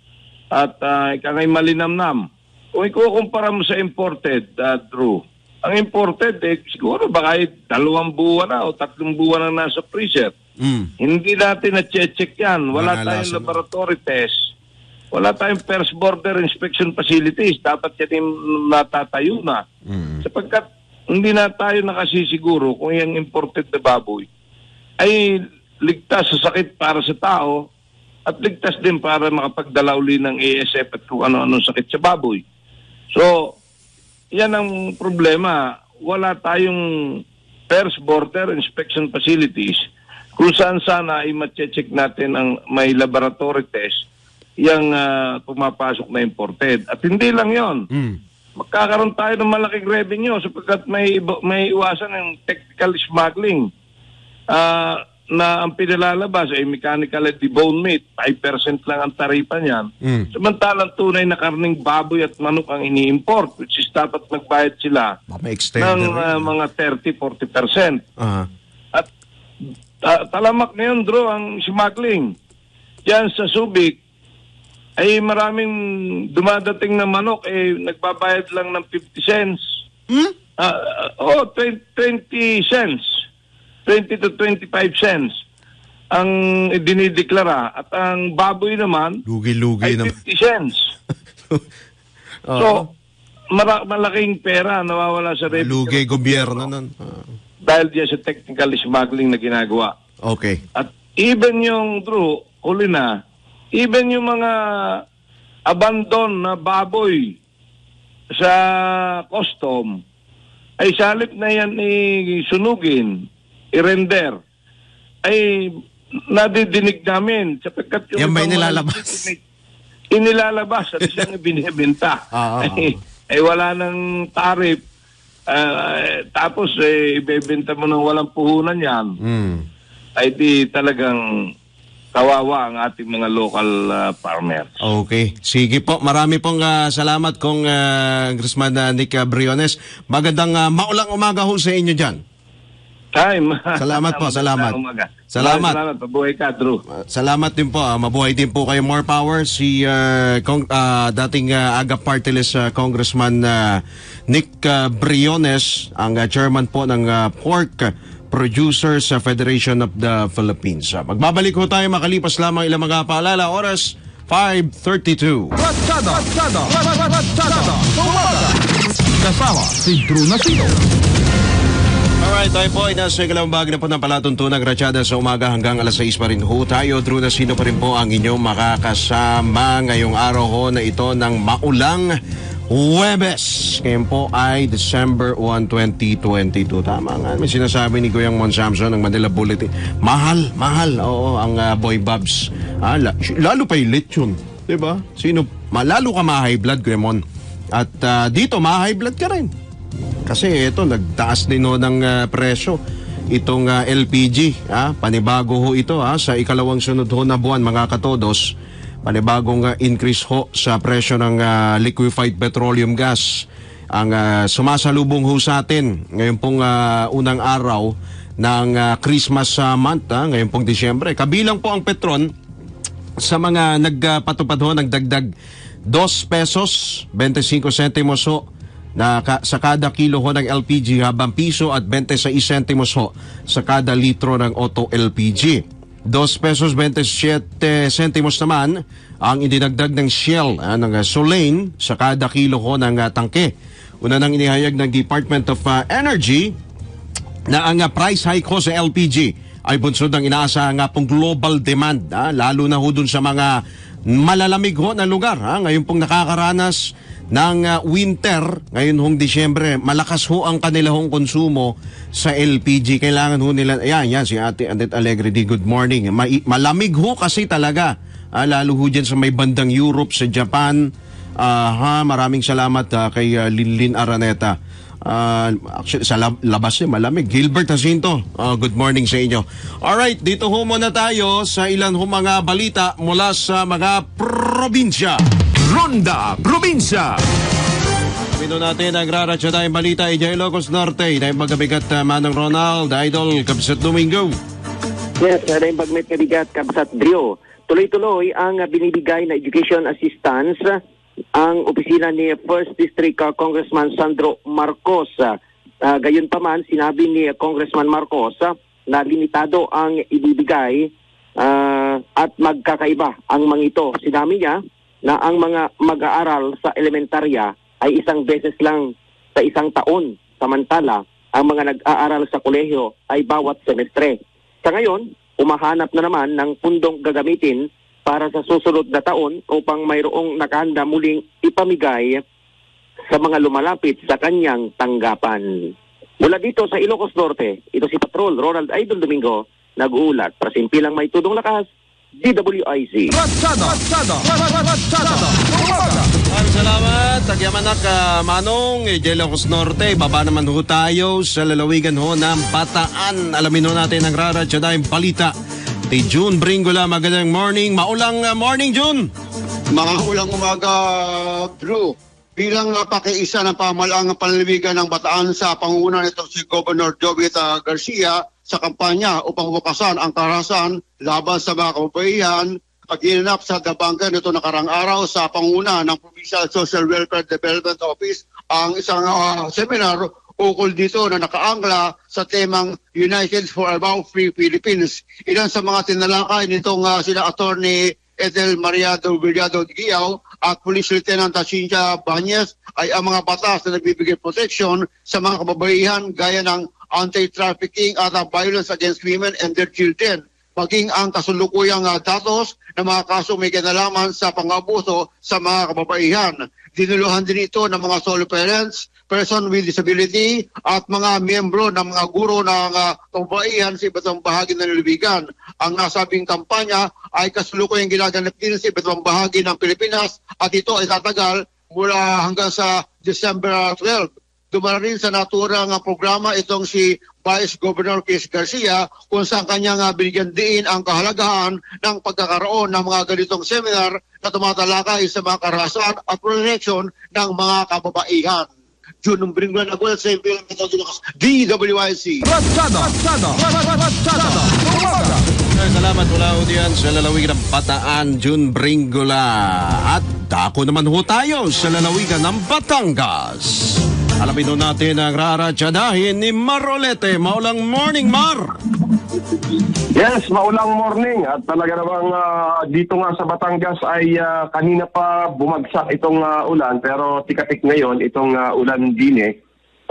at uh, ikangay malinamnam. Kung ikukumpara mo sa imported, uh, Drew, ang imported, eh, siguro baka dalawang buwan na o tatlong buwan na nasa freezer. Mm. Hindi natin na-check yan. Wala Mga tayong lasa laboratory test. Wala tayong first border inspection facilities. Dapat yan yung natatayo na. Mm. Sapagkat hindi na tayo nakasisiguro kung yung imported na baboy ay ligtas sa sakit para sa tao at ligtas din para makapagdala uli ng A S F at kung ano-anong sakit sa baboy. So, yan ang problema. Wala tayong first border inspection facilities kung saan sana ay ma-check natin ang may laboratory test yung uh, pumapasok na imported. At hindi lang yon. Mm. Magkakaroon tayo ng malaking revenue sapagkat may, may iwasan ng technical smuggling. Uh, na ang pinalalabas ay mechanical at debone meat. five percent lang ang taripa niyan. Mm. Samantalang tunay na karning baboy at manok ang ini-import, which is dapat magbayad sila ng uh, mga thirty to forty percent. Uh-huh. At uh, talamak na yun, Drew, ang smuggling. Diyan sa Subic, ay maraming dumadating na manok, eh nagbabayad lang ng fifty cents. Hmm? Uh, oh, twenty cents. twenty to twenty-five cents ang dinideklara. At ang baboy naman Lugi-lugi ay naman. fifty cents. uh-huh. So, mara- malaking pera nawawala sa revenue. Lugi gobyerno nun. Uh. Dahil diyan sa technical smuggling na ginagawa. Okay. At even yung, Drew, huli na, even yung mga abandon na baboy sa custom, ay salip na yan isunugin, i-render, ay nadidinig namin sapagkat yung yan ba ibang inilalabas? Inilalabas at siyang ibinibenta. Ah, ah, ay, ay wala ng tarif. Uh, tapos eh, ibebenta mo ng walang puhunan yan. Mm. Ay di talagang kawawa ang ating mga local uh, farmers. Okay. Sige po. Marami pong uh, salamat kong uh, Congressman uh, Nick uh, Briones. Magandang uh, maulang umaga ho sa inyo dyan. Ay, ma- salamat po. Salamat. Salamat. Salamat. Mabuhay ka, Drew. Uh, salamat din po. Uh, mabuhay din po kayo. More power. Si uh, kong, uh, dating uh, A G A Party List uh, Congressman uh, Nick uh, Briones, ang uh, chairman po ng uh, Pork Producers sa Federation of the Philippines. Uh, magbabalik ho tayo makalipas lamang ilang mga paalala. Oras five thirty-two. Ratsada, Ratsada, Ratsada, Umaga. Kasama si Drew Nasino. Alright, tayo po ay nasa ikalawang bahagi na po ng palatuntunang Ratsada sa umaga hanggang alas sais pa rin ho tayo. Drew Nasino pa rin po ang inyong makakasama ngayong araw ho na ito ng maulang Huwebes. Ngayon po ay December first, twenty twenty-two. Tama nga. May sinasabi ni Kuyang Mon Samson ng Manila Bulletin. Mahal, mahal. Oo, ang uh, Boy Babs. Ah, la- lalo pa yung lechon. Diba? Sino? Malalo ka ma-high blood, Kuyang Mon. At uh, dito, ma-high blood ka rin. Kasi ito, nagtaas din ho ng uh, presyo. Itong uh, L P G. Ah, panibago ho ito ah, sa ikalawang sunod ho na buwan, mga katodos. Panibagong uh, increase ho sa presyo ng uh, liquefied petroleum gas ang uh, sumasalubong ho sa atin ngayon pong uh, unang araw ng uh, Christmas uh, month, uh, ngayon pong Disyembre. Kabilang po ang Petron sa mga nagpatupad uh, ho ng dagdag two pesos twenty-five centimos ho na ka, sa kada kilo ho ng L P G, habang piso at twenty-six centimos ho sa kada litro ng auto L P G. two pesos twenty-seven centimos naman ang idinagdag ng Shell uh, ng uh, Solane sa kada kilo ho ng uh, tangke. Una nang inihayag ng Department of uh, Energy na ang uh, price hike ho sa L P G ay bunsod ng inaasahan nga pong global demand, uh, lalo na ho dun sa mga malalamig ho na lugar. Uh, ngayon pong nakakaranas ng uh, winter, ngayon hong Disyembre, malakas ho ang kanila hong konsumo sa L P G. Kailangan ho nila, ayan, yan, si Ate Annette Alegre, di good morning. Ma- malamig ho kasi talaga, ah, lalo ho dyan sa may bandang Europe, sa Japan. Uh, ha, maraming salamat uh, kay uh, Linlin Araneta. Uh, actually, sa lab- labas eh, malamig. Gilbert Jacinto, uh, good morning sa inyo. Alright, dito ho muna tayo sa ilan ho mga balita mula sa mga probinsya. Ronda Probinsya. Pino natin ang raratsa tayong balita ay Ilocos Norte. Dahil magabigat uh, Manong Ronald, Idol, Kabsat Domingo. Yes, dahil magmet kabigat Kabsat Drio. Tuloy-tuloy ang uh, binibigay na education assistance uh, ang opisina ni First District uh, Congressman Sandro Marcos. Uh, gayon pa man, sinabi ni uh, Congressman Marcos uh, na limitado ang ibibigay uh, at magkakaiba ang mga ito. Sinabi niya na ang mga mag-aaral sa elementarya ay isang beses lang sa isang taon. Samantala, ang mga nag-aaral sa kolehiyo ay bawat semestre. Sa ngayon, umahanap na naman ng pundong gagamitin para sa susunod na taon upang mayroong nakahanda muling ipamigay sa mga lumalapit sa kanyang tanggapan. Mula dito sa Ilocos Norte, ito si Patrol Ronald Idol Domingo, nag-uulat para simpilang may tudong lakas, D W I Z. Ratsada, Ratsada, Ratsada, Umaga. Maraming salamat. Tagyamanak, uh, Manong, eh, Ilocos Norte. Baba naman ho tayo sa lalawigan ho ng Bataan. Alamin ho natin ang raratsa dahil balita. Di June Bringola, magandang morning. Maulang uh, morning, June. Mga ulang umaga, Drew. Bilang uh, pakiisa ng pamalaang panlalawigan ng Bataan sa pangunguna nito si Governor Jovita Garcia sa kampanya upang bukasan ang karahasan laban sa mga kababaihan, pag-iinap sa Dabangga nito nakarang araw sa pangunguna ng Provincial Social Welfare Development Office ang isang uh, seminar ukol dito na nakaangla sa temang United for About Free Philippines. Ilan sa mga tinalakay nitong uh, sina Attorney Ethel Mariado Villado Giao at Police Lieutenant Cynthia Banyes ay ang mga batas na nagbibigay protection sa mga kababaihan gaya ng anti-trafficking at uh, violence against women and their children, maging ang kasulukuyang uh, datos ng mga kaso may kinalaman sa pang-abuso sa mga kababaihan. Dinuluhan din ito ng mga solo parents, person with disability at mga miyembro ng mga guro ng uh, kababaihan sa iba't ibang bahagi ng lalawigan. Ang nasabing kampanya ay kasulukuyang ginaganap din sa iba't ibang bahagi ng Pilipinas at ito ay tatagal mula hanggang sa December twelfth. Dumara rin sa naturang uh, programa itong si Vice Governor Chris Garcia kung saan kanyang uh, binigyan din ang kahalagahan ng pagkakaroon ng mga ganitong seminar na tumatalakay sa mga karahasan at protection ng mga kababaihan. June Bringulan Aguel sa Imperial Methodist D W I C. Ratsada, Ratsada, Ratsada, Umaga. Salamat mula ho diyan sa lalawigan ng Bataan, June Bringola. At dako naman ho tayo sa lalawigan ng Batangas. Alamin nun natin ang raratsadahin ni Marolete. Maulang morning, Mar! Yes, maulang morning. At talaga namang uh, dito nga sa Batangas ay uh, kanina pa bumagsak itong uh, ulan. Pero tikatik ngayon itong uh, ulan din eh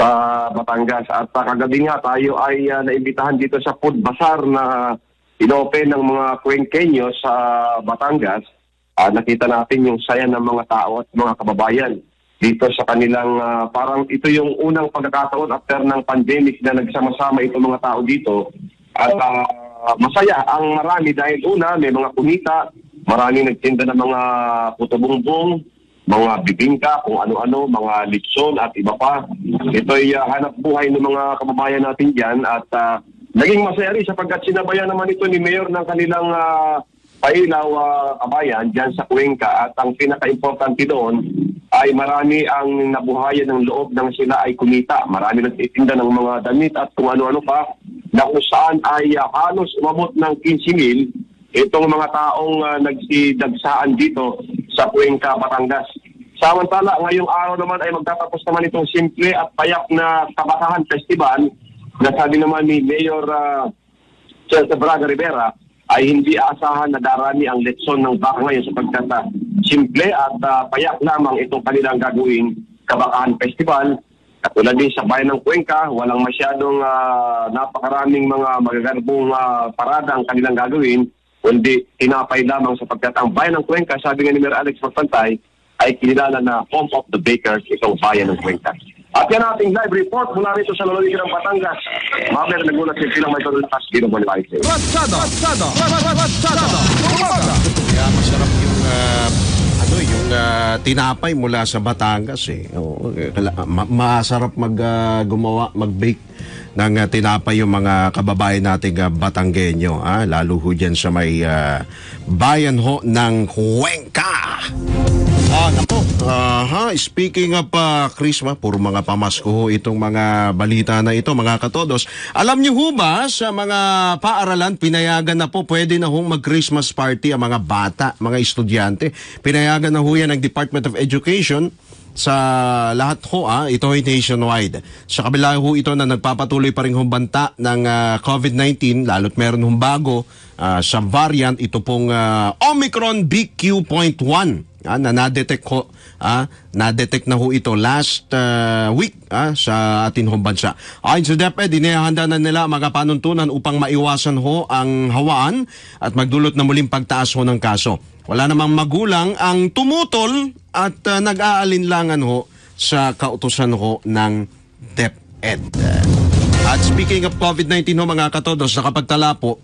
sa Batangas. At uh, kagabi nga tayo ay uh, naimbitahan dito sa food bazaar na inopen ng mga Cuenqueños sa Batangas. Uh, nakita natin yung saya ng mga tao at mga kababayan dito sa kanilang uh, parang ito yung unang pagkakataon after ng pandemic na nagsama-sama itong mga tao dito. At uh, masaya ang marami dahil una may mga kumita, marami nagtinda ng mga puto-bungbong, mga bibingka, kung ano-ano, mga litson at iba pa. Ito'y uh, hanap buhay ng mga kababayan natin dyan at uh, naging masaya rin sapagkat sinabayan naman ito ni Mayor ng kanilang uh, pailaw uh, kabayan dyan sa Cuenca at ang pinaka-importante doon ay marami ang nabuhayan ng loob ng sila ay kumita. Marami nagtitinda ng mga damit at kung ano-ano pa na kung saan ay uh, halos umabot ng fifteen mil itong mga taong uh, nagsidagsaan dito sa Cuenca, Batangas. Samantala, ngayong araw naman ay magtatapos naman itong simple at payak na Kabataan Festival na sabi naman ni Mayor uh, Chelsea Braga Rivera ay hindi aasahan na darami ang letson ng baka ngayon sapagkat uh, simple at uh, payak lamang itong kanilang gagawing Kabataan Festival. Katulad din sa bayan ng Cuenca, walang masyadong uh, napakaraming mga magagarbong uh, parada ang kanilang gagawin, kundi tinapay lamang sapagkat ang bayan ng Cuenca, sabi nga ni Mayor Alex Magpantay, ay kinilala na home of the bakers itong bayan ng Cuenca. At yan ating live report mula rito sa lalawigan ng Batangas. Mamaya nagulat si Pilang May Torretas, Dino Bonifacio. Ratsada! Ratsada! Ratsada! Umaga! Kaya masarap yung uh, ano yung uh, tinapay mula sa Batangas eh. Oo, ma- masarap mag uh, gumawa, mag-bake ng uh, tinapay yung mga kababayan nating uh, Batanggenyo, ah, lalo ho dyan sa may uh, bayan ho ng Cuenca. Ah, nako. Aha, speaking of uh, Christmas, puro mga pamasko ho itong mga balita na ito, mga katodos. Alam niyo ho ba, sa mga paaralan, pinayagan na po, pwede na hong mag-Christmas party ang mga bata, mga estudyante. Pinayagan na ho yan ng Department of Education sa lahat ho, ah, ito ay nationwide. Sa kabila ho ito na nagpapatuloy pa rin humbanta ng uh, COVID nineteen, lalo't meron hong bago uh, sa variant, ito pong uh, Omicron B Q point one. Ah, na na-detect ho, ah, na-detect na ho ito last uh, week ah, sa ating hong bansa. Ayon sa DepEd, inihahanda na nila mga panuntunan upang maiwasan ho ang hawaan at magdulot na muling pagtaas ho ng kaso. Wala namang magulang ang tumutol at uh, nag-aalinlangan ho sa kautusan ho ng DepEd. At speaking of COVID nineteen ho, mga katodos, nakapagtala po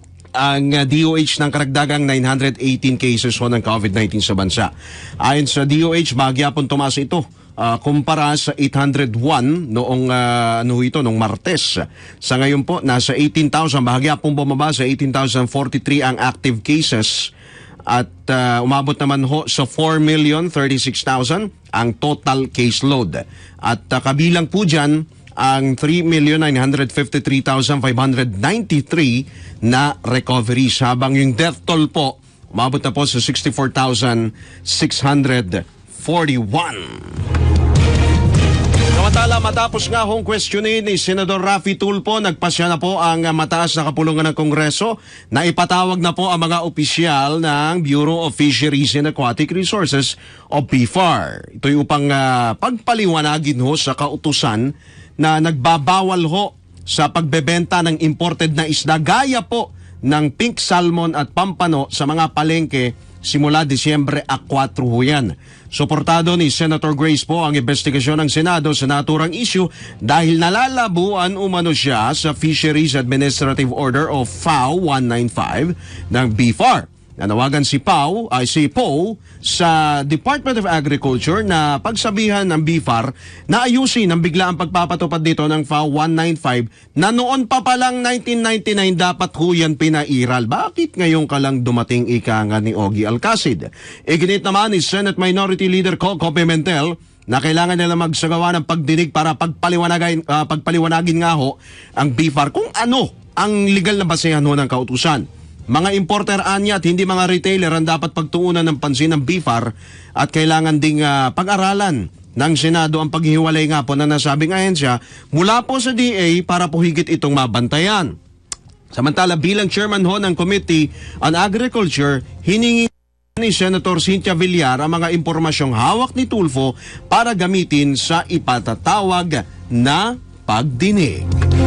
ang uh, D O H ng karagdagang nine hundred eighteen cases ho ng COVID nineteen sa bansa. Ayon sa D O H, bagyapon tumaas ito uh, kumpara sa eight hundred one noong uh, ano ito, noong Martes. Sa ngayon po, nasa eighteen thousand, bahagyapong bumaba sa eighteen thousand forty-three ang active cases at uh, umabot naman ho sa four million thirty-six thousand ang total caseload. At uh, kabilang po dyan ang three million nine hundred fifty-three thousand five hundred ninety-three na recoveries, habang yung death toll po umabot na po sa sixty-four thousand six hundred forty-one. Samantala, matapos nga hong questionin ni Senador Raffy Tulfo, nagpasya na po ang mataas na kapulungan ng Kongreso na ipatawag na po ang mga opisyal ng Bureau of Fisheries and Aquatic Resources o B F A R. Ito'y upang uh, pagpaliwanagin ho sa kautusan na nagbabawal ho sa pagbebenta ng imported na isda gaya po ng pink salmon at pampano sa mga palengke simula Disyembre four ho yan. Suportado ni Senator Grace po ang investigasyon ng Senado sa naturang issue dahil nalalabuan umano siya sa Fisheries Administrative Order o F A O one ninety-five ng B F A R. Nanawagan si P A O, ay si P O sa Department of Agriculture na pagsabihan ng B F A R na ayusin ang biglaang pagpapatupad dito ng F A O one ninety-five na noon pa palang nineteen ninety-nine dapat ho yan pinairal. Bakit ngayon ka lang dumating, ika nga ni Ogie Alcacid? Iginit naman ni Senate Minority Leader Coco Pimentel na kailangan nila magsagawa ng pagdinig para pagpaliwanagin, uh, pagpaliwanagin nga ho ang B F A R kung ano ang legal na basehan ho ng kautusan. Mga importer anya at hindi mga retailer ang dapat pagtuunan ng pansin ng B F A R at kailangan ding uh, pag-aralan ng Senado ang paghihiwalay nga po na nasabing ahensya mula po sa D A para po higit itong mabantayan. Samantala bilang chairman ho ng Committee on Agriculture, hiningi ni Senator Cynthia Villar ang mga impormasyong hawak ni Tulfo para gamitin sa ipatatawag na pagdinig.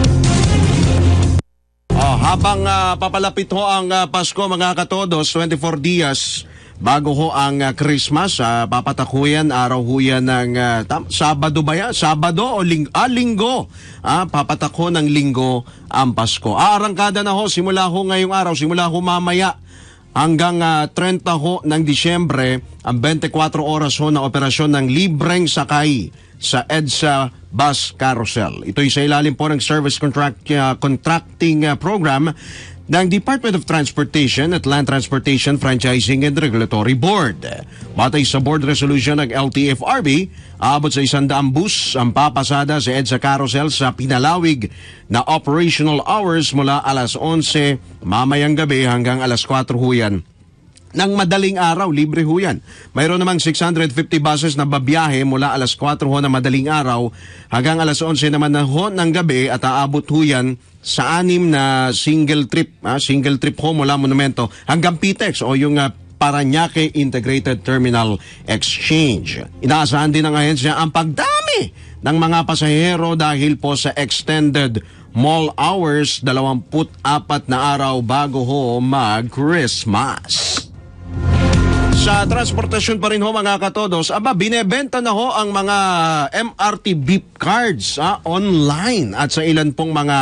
Oh, habang uh, papalapit ho ang uh, Pasko mga katodos, twenty-four dias bago ho ang uh, Christmas, uh, papatakuyan, araw ho yan ng uh, tam- Sabado ba yan? Sabado o ling- ah, linggo? Ah, papatako ng linggo ang Pasko. Aarangkada na ho, simula ho ngayong araw, simula ho mamaya hanggang uh, thirty ho ng Disyembre, ang twenty-four oras ho na operasyon ng libreng sakay sa EDSA Bus Carousel. Ito'y sa ilalim po ng Service Contract, uh, Contracting uh, Program ng Department of Transportation at Land Transportation Franchising and Regulatory Board. Batay sa board resolution ng L T F R B, aabot sa isandaang bus ang papasada sa EDSA Carousel sa pinalawig na operational hours mula alas onse mamayang gabi hanggang alas kwatro huyan. Nang madaling araw, libre ho yan. Mayroon namang six hundred fifty buses na babiyahe mula alas kwatro ho na madaling araw hanggang alas onse naman na ho ng gabi at aabot ho yan sa anim na single trip, ah, single trip ho mula Monumento hanggang P T E X o yung uh, Parañaque Integrated Terminal Exchange. Inaasahan din ng ahensya ang pagdami ng mga pasahero dahil po sa extended mall hours, dalawampu't apat na araw bago ho mag-Christmas. Sa transportasyon pa rin ho mga katodos, aba binebenta na ho ang mga M R T beep cards ah, online at sa ilan pong mga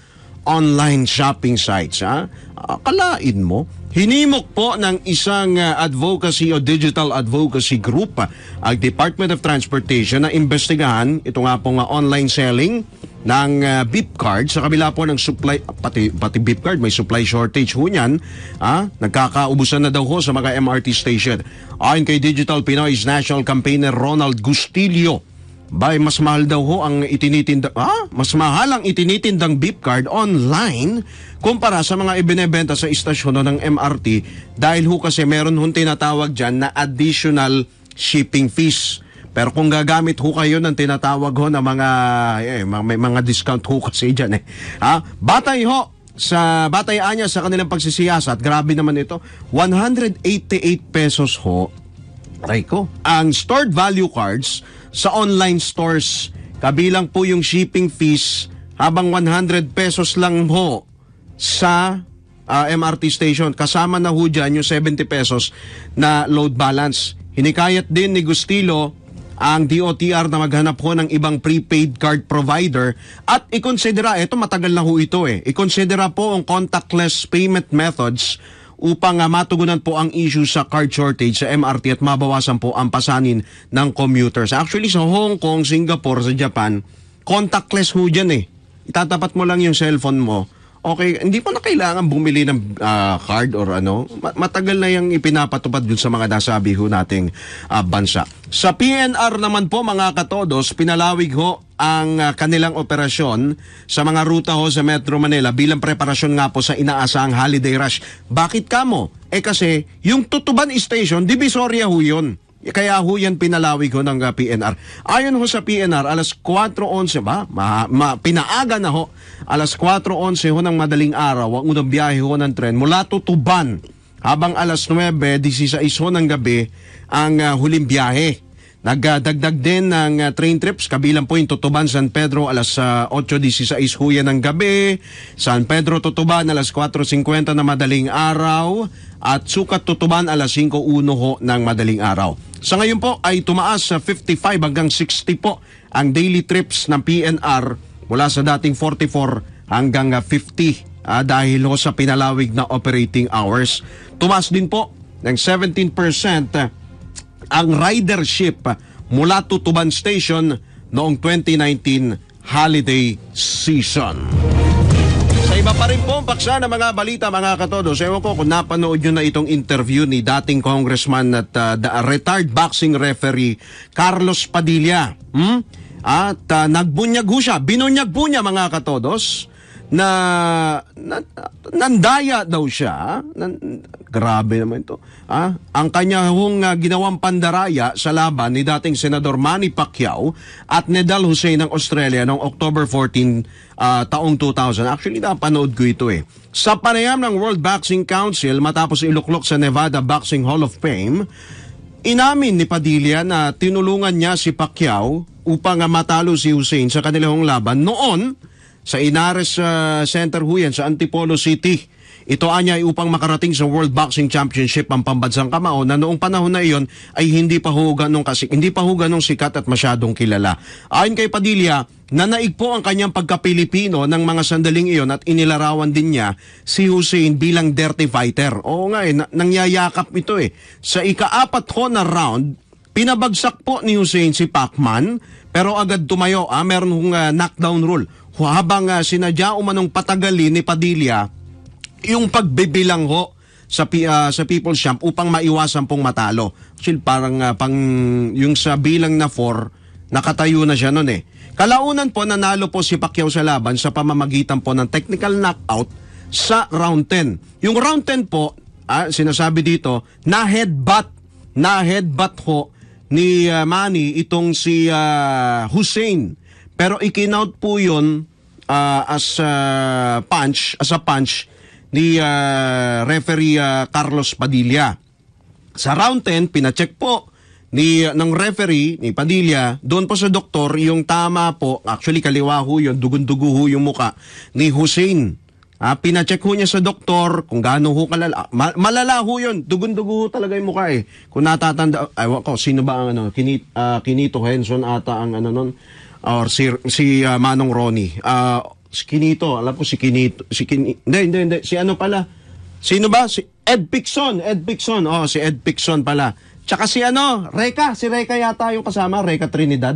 online shopping sites. Ah. Akalain mo, hinimok po ng isang uh, advocacy o digital advocacy group uh, ang Department of Transportation na imbestigahan ito nga pong uh, online selling ng uh, beep card sa kabila po ng supply, pati, pati beep card, may supply shortage ho niyan. Ah, nagkakaubusan na daw ho sa mga M R T station. Ayon kay Digital Pinoy's National Campaigner Ronald Gustilio, bay mas mahal daw ho ang itinitinda, ah, mas mahal ang itinitindang beep card online kumpara sa mga ibinebenta sa istasyon ng M R T dahil ho kasi meron hong tinatawag dyan na additional shipping fees. Pero kung gagamit ho kayo ng tinatawag ho na mga, eh, may mga discount ho kasi dyan eh. Ha? Batay ho, sa batayaan niya sa kanilang pagsisiyasat, grabe naman ito, one hundred eighty-eight pesos ho, ay ko, ang stored value cards sa online stores. Kabilang po yung shipping fees, habang one hundred pesos lang ho sa uh, M R T station. Kasama na ho dyan yung seventy pesos na load balance. Hinikayat din ni Gustilo ang D O T R na maghanap ho ng ibang prepaid card provider at ikonsidera, ito matagal na ho ito eh, ikonsidera po ang contactless payment methods upang uh, matugunan po ang issue sa card shortage sa M R T at mabawasan po ang pasanin ng commuters. Actually sa Hong Kong, Singapore, sa Japan, contactless ho dyan eh. Itatapat mo lang yung cellphone mo. Okay, hindi mo na kailangan bumili ng uh, card or ano. Matagal na yung ipinapatupad dun sa mga nasabi ho nating uh, bansa. Sa P N R naman po mga katodos, pinalawig ho ang uh, kanilang operasyon sa mga ruta ho sa Metro Manila bilang preparasyon nga po sa inaasahang holiday rush. Bakit kamo? Eh kasi yung Tutuban Station, Divisoria ho yun. Kaya ho yan pinalawig ho ng uh, P N R. Ayon ho sa P N R, alas kwatro onse ba? Ma, ma, pinaaga na ho. Alas kwatro onse ho ng madaling araw ang unang biyahe ho ng tren mula Tutuban. Habang alas nuwebe dieciséis ho ng gabi ang uh, huling biyahe. Nagdagdag din ng uh, train trips, kabilang po yung Tutuban, San Pedro, alas uh, eight dieciséis ho yan ng gabi. San Pedro, Tutuban, alas kwatro fifty na madaling araw. At Sukat, Tutuban, alas five one ho ng madaling araw. Sa ngayon po ay tumaas sa fifty-five hanggang sixty po ang daily trips ng P N R mula sa dating forty-four hanggang fifty ah, dahil ho sa pinalawig na operating hours. Tumaas din po ng seventeen percent ang ridership mula Tutuban Station noong twenty nineteen holiday season. Sa iba pa rin po ang paksa ng mga balita mga katodos. Ewan ko kung napanood nyo na itong interview ni dating congressman at uh, the retired boxing referee Carlos Padilla. Hmm? At uh, nagbunyag ho siya, binunyag po niya mga katodos na, na nandaya daw siya. Nan, grabe naman ito. Ah, ang kanya hong uh, ginawang pandaraya sa laban ni dating Senador Manny Pacquiao at Nidal Hussein ng Australia noong October fourteenth uh, taong two thousand. Actually, napanood ko ito eh. Sa panayam ng World Boxing Council matapos iluklok sa Nevada Boxing Hall of Fame, inamin ni Padilla na tinulungan niya si Pacquiao upang uh, matalo si Hussein sa kanilang laban noon sa Inares uh, Center ho yan sa Antipolo City. Ito anya ay upang makarating sa World Boxing Championship ang pambansang kamao na noong panahon na iyon ay hindi pa ho ganong kasi hindi pa ho ganong sikat at masyadong kilala. Ayon kay Padilla, nanaig po ang kanyang pagka-Pilipino ng mga sandaling iyon at inilarawan din niya si Hussein bilang dirty fighter. Oo nga eh, na- nangyayakap ito eh. Sa ika-apat ho na round, pinabagsak po ni Hussein si Pacman pero agad tumayo. Ah, meron hong uh, knockdown rule. Habang uh, sinadya umanong patagalin ni Padilla yung pagbibilang ho sa uh, sa People's Champ upang maiwasan pong matalo. Actually, parang uh, pang yung sa bilang na four, nakatayo na siya noon eh. Kalaunan po, nanalo po si Pacquiao sa laban sa pamamagitan po ng technical knockout sa round ten. Yung round ten po, ah, sinasabi dito, na headbutt, na headbutt ho ni uh, Manny itong si uh, Hussein. Pero ikinout po yun uh, as a punch, as a punch ni uh, referee uh, Carlos Padilla. Sa round ten, pinacheck po ni ng referee ni Padilla, doon po sa doktor, yung tama po, actually kaliwa ho yun, dugun-dugo ho yung muka ni Hussein. Ah, pinacheck ho niya sa doktor kung gaano ho kalala. Ma- malala ho yun, dugun-dugo ho talaga yung muka eh. Kung natatanda, ay ko, sino ba ang ano, Kinit, uh, Kinito Henson ata ang ano nun, or si, si uh, Manong Ronnie. Uh, si Kinito, alam po si Kinito, si Kinito, hindi, hindi, hindi, si ano pala, sino ba? Si Ed Picson, Ed Picson, oh, si Ed Picson pala. Tsaka si ano, Reka, si Reka yata yung kasama, Reka Trinidad.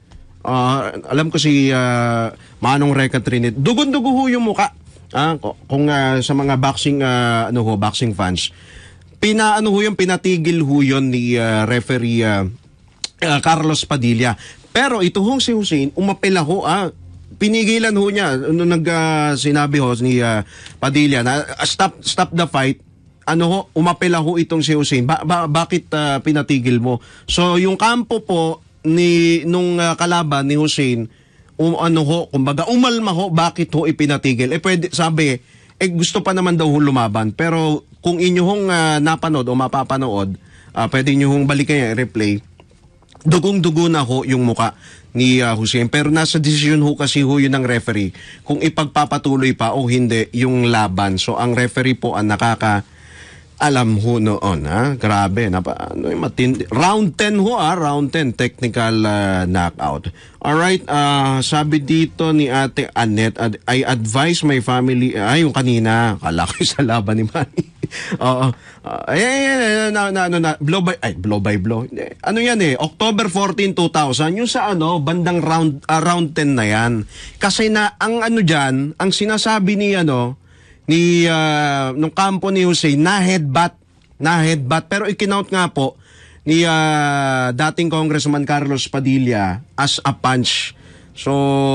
Uh, alam ko si uh, Manong Reka Trinidad. Dugun-dugo ho yung muka. Ah, kung uh, sa mga boxing uh, ano ho, boxing fans, pina ano ho yung pinatigil ho yun ni uh, referee uh, uh, Carlos Padilla. Pero ito hong si Hussein, umapela ho, ah, pinigilan ho niya nung nag uh, sinabi ho ni uh, Padilla na uh, stop stop the fight. Ano ho, umapela ho itong si Hussein. Ba- ba- bakit uh, pinatigil mo? So yung kampo po ni nung uh, kalaban ni Hussein, um, ano ho, kumbaga umalma ho, bakit ho ipinatigil? Eh pwede, sabi, eh gusto pa naman daw ho lumaban. Pero kung inyo hong uh, napanood o mapapanood, uh, pwede nyo hong balikan yung replay, dugong-dugo na ho yung muka ni uh, Hussein. Pero nasa desisyon ho kasi ho yun ng referee kung ipagpapatuloy pa o hindi yung laban. So ang referee po ang nakaka alam ho noon, ha? Grabe, napa, ano yung matindi. Round ten ho, ha? Round ten, technical uh, knockout. Alright, uh, sabi dito ni Ate Annette, ad- I advise my family, ay, uh, yung kanina, kala ko sa laban ni Manny. Oo. uh, ay, ay, ay, na, na, na, na, blow by, ay, blow by blow. Ano yan eh, October fourteenth, two thousand, yung sa ano, bandang round, uh, round ten na yan. Kasi na, ang ano dyan, ang sinasabi ni, ano, ni uh, nung kampo ni Hussein na headbutt na headbutt pero ikinout nga po ni uh, dating Congressman Carlos Padilla as a punch. So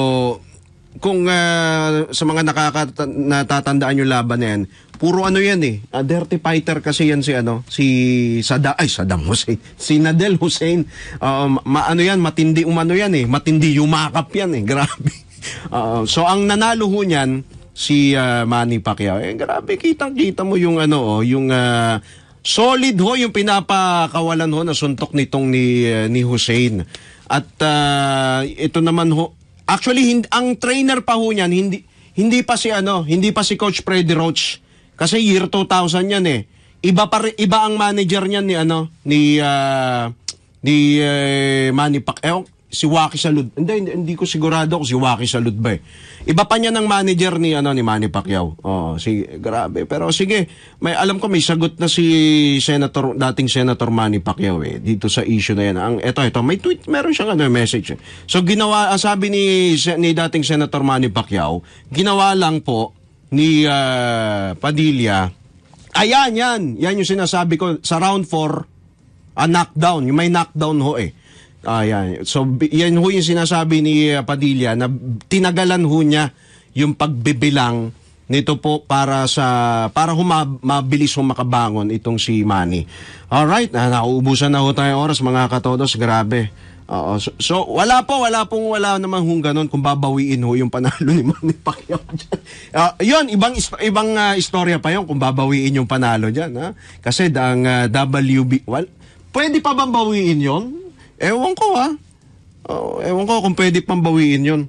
kung uh, sa mga nakaka- natatandaan yung laban na yan, puro ano yan eh, uh, dirty fighter kasi yan si ano si Sada ay Saddam Hussein, si Nidal Hussein. Um, ma- ano yan, matindi umano yan eh, matindi yumakap yan eh, grabe. Uh, so ang nanalo ho niyan si uh, Manny Pacquiao. Eh grabe, kitang-kita mo yung ano oh, yung uh, solid ho yung pinapakawalan ho na suntok nitong ni uh, ni Hussein. At uh, ito naman ho, actually hindi, ang trainer pa ho niyan hindi hindi pa si ano, hindi pa si Coach Freddy Roach. Kasi year two thousand yan eh. Iba pa iba ang manager niyan ni ano ni uh, ni uh, Manny Pacquiao. Si Waki Salud. Hindi, hindi, hindi ko sigurado kung si Waki Salud ba eh. Iba pa niya ng manager ni ano ni Manny Pacquiao. Oo, si grabe. Pero sige, may alam ko may sagot na si Senator dating Senator Manny Pacquiao eh dito sa issue na yan. Ang eto ito, may tweet, meron siyang ano message. Eh. So ginawa ang sabi ni ni dating Senator Manny Pacquiao, ginawa lang po ni uh, Padilla. Ayan, yan. Yan yung sinasabi ko sa round four, a knockdown. Yung may knockdown ho eh. Ah, yan. So, yan ho yung sinasabi ni uh, Padilla na tinagalan ho niya yung pagbibilang nito po para sa para humab, mabilis hong makabangon itong si Manny. Alright, na nauubusan na ho tayo oras mga katodos, grabe. Oo, so, so wala po, wala pong wala naman hong ganun kung babawiin ho yung panalo ni Manny Pacquiao dyan. Uh, yun, ibang, ibang uh, istorya pa yun kung babawiin yung panalo dyan. Ha? Kasi ang uh, W B, well, pwede pa bang bawiin yun? Ewan ko ha. Oh, ewan ko kung pwede pang bawiin yun.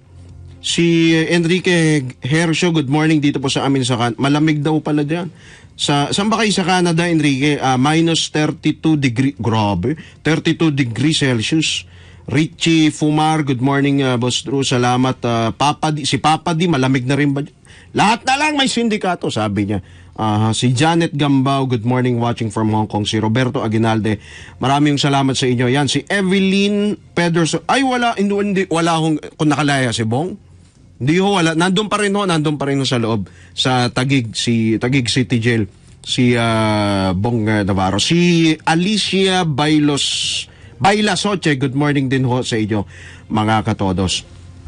Si Enrique Hercio, good morning dito po sa amin sa Canada. Malamig daw pala dyan. Sa, saan ba kayo sa Canada, Enrique? Uh, minus thirty-two degree, grabe, thirty-two degrees Celsius. Richie Fumar, good morning, uh, Boss Drew, salamat. Uh, Papa Di, si Papa Di, malamig na rin ba? Lahat na lang may sindikato, sabi niya. Uh, si Janet Gambao, good morning, watching from Hong Kong. Si Roberto Aguinalde, maraming salamat sa inyo. Yan, si Evelyn Pederson, ay wala, hindi, hindi wala hong, kung nakalaya si Bong. Hindi ho, wala. Nandun pa rin ho, nandun pa rin ho sa loob. Sa Tagig, si Tagig City Jail. Si uh, Bong uh, Navarro. Si Alicia Bailos, Baila Soche, good morning din ho sa inyo, mga katodos.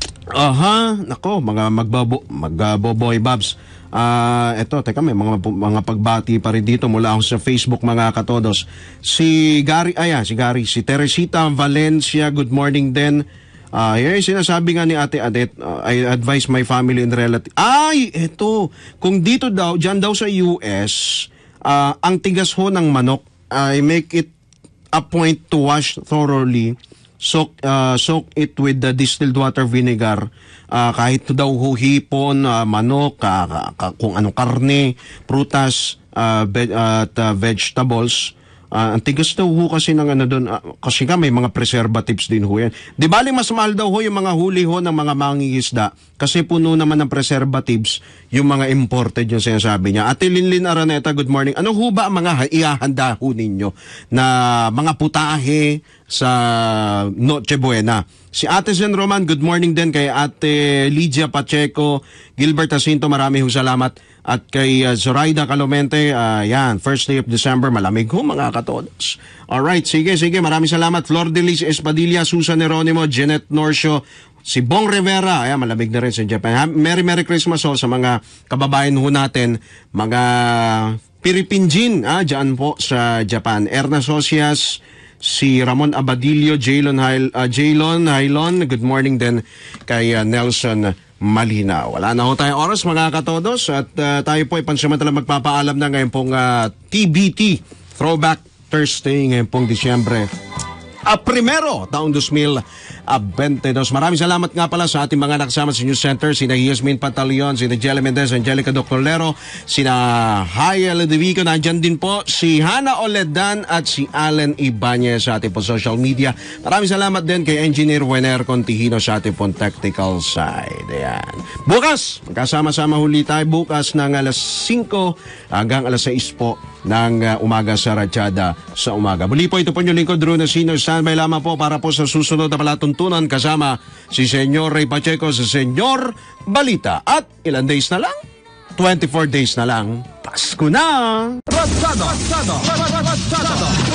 Aha, nako, mga magbabo, magboboy babs. Ah, uh, eto, teka, may mga mga pagbati pa rin dito mula ako sa Facebook, mga katodos. Si Gary, ayan, si Gary, si Teresita Valencia, good morning din. Ah, uh, yung sinasabi nga ni Ate Adet, uh, I advise my family and relative. Ay, eto, kung dito daw, dyan daw sa U S, uh, ang tigas ho ng manok, I make it a point to wash thoroughly, soak, uh, soak it with the distilled water vinegar, uh, kahit daw ho hipon, uh, manok, uh, uh, kung ano karne, prutas, uh, ve- uh, at uh, vegetables. Uh, ang tigas daw ho kasi ng ano doon, uh, kasi nga may mga preservatives din ho yan. Di bali mas mahal daw ho yung mga huli ho ng mga mangingisda kasi puno naman ng preservatives yung mga imported yung sinasabi niya. Ate Linlin Araneta, good morning. Ano ho ba ang mga ihahanda ho ninyo na mga putahe sa Noche Buena? Si Ate Zen Roman, good morning din kay Ate Lydia Pacheco, Gilbert Jacinto, marami ho salamat. At kay uh, Zoraida Calomente, uh, yan, first day of December, malamig ho mga katodos. Alright, sige, sige, maraming salamat. Flor de Lis Espadilla, Susan Eronimo, Jeanette Norcio, si Bong Rivera, ayan, malamig na rin sa Japan. Merry Merry Christmas ho sa mga kababayan ho natin, mga Piripinjin, ah, dyan po sa Japan. Erna Socias, si Ramon Abadillo, Jaylon, Hail, uh, Jaylon Hailon, good morning din kay uh, Nelson Malina. Wala na ho tayong oras mga katodos at uh, tayo po ay pansamantala magpapaalam na ngayon pong uh, T B T Throwback Thursday ngayon pong Disyembre uh, primero taong two thousand twenty-two. Maraming salamat nga pala sa ating mga nakasama sa News Center, sina Yasmin Pantaleon, sina Jelly Mendez, Angelica Doctorlero, sina Haya Ledevico, nandyan din po si Hana Oledan at si Allen Ibanez sa ating po social media. Maraming salamat din kay Engineer Wener Contihino sa ating po technical side. Ayan. Bukas, magkasama-sama huli tayo bukas ng alas singko hanggang alas sais po ng uh, umaga sa Ratsyada sa umaga. Muli po ito po yung lingkod, Drew Nasino. Standby lamang po para po sa susunod na palatuntunan kasama si Senyor Ray Pacheco sa Senyor Balita. At ilan days na lang? twenty-four days na lang. Pasko na! Ratsyada! Ratsyada! Ratsyada!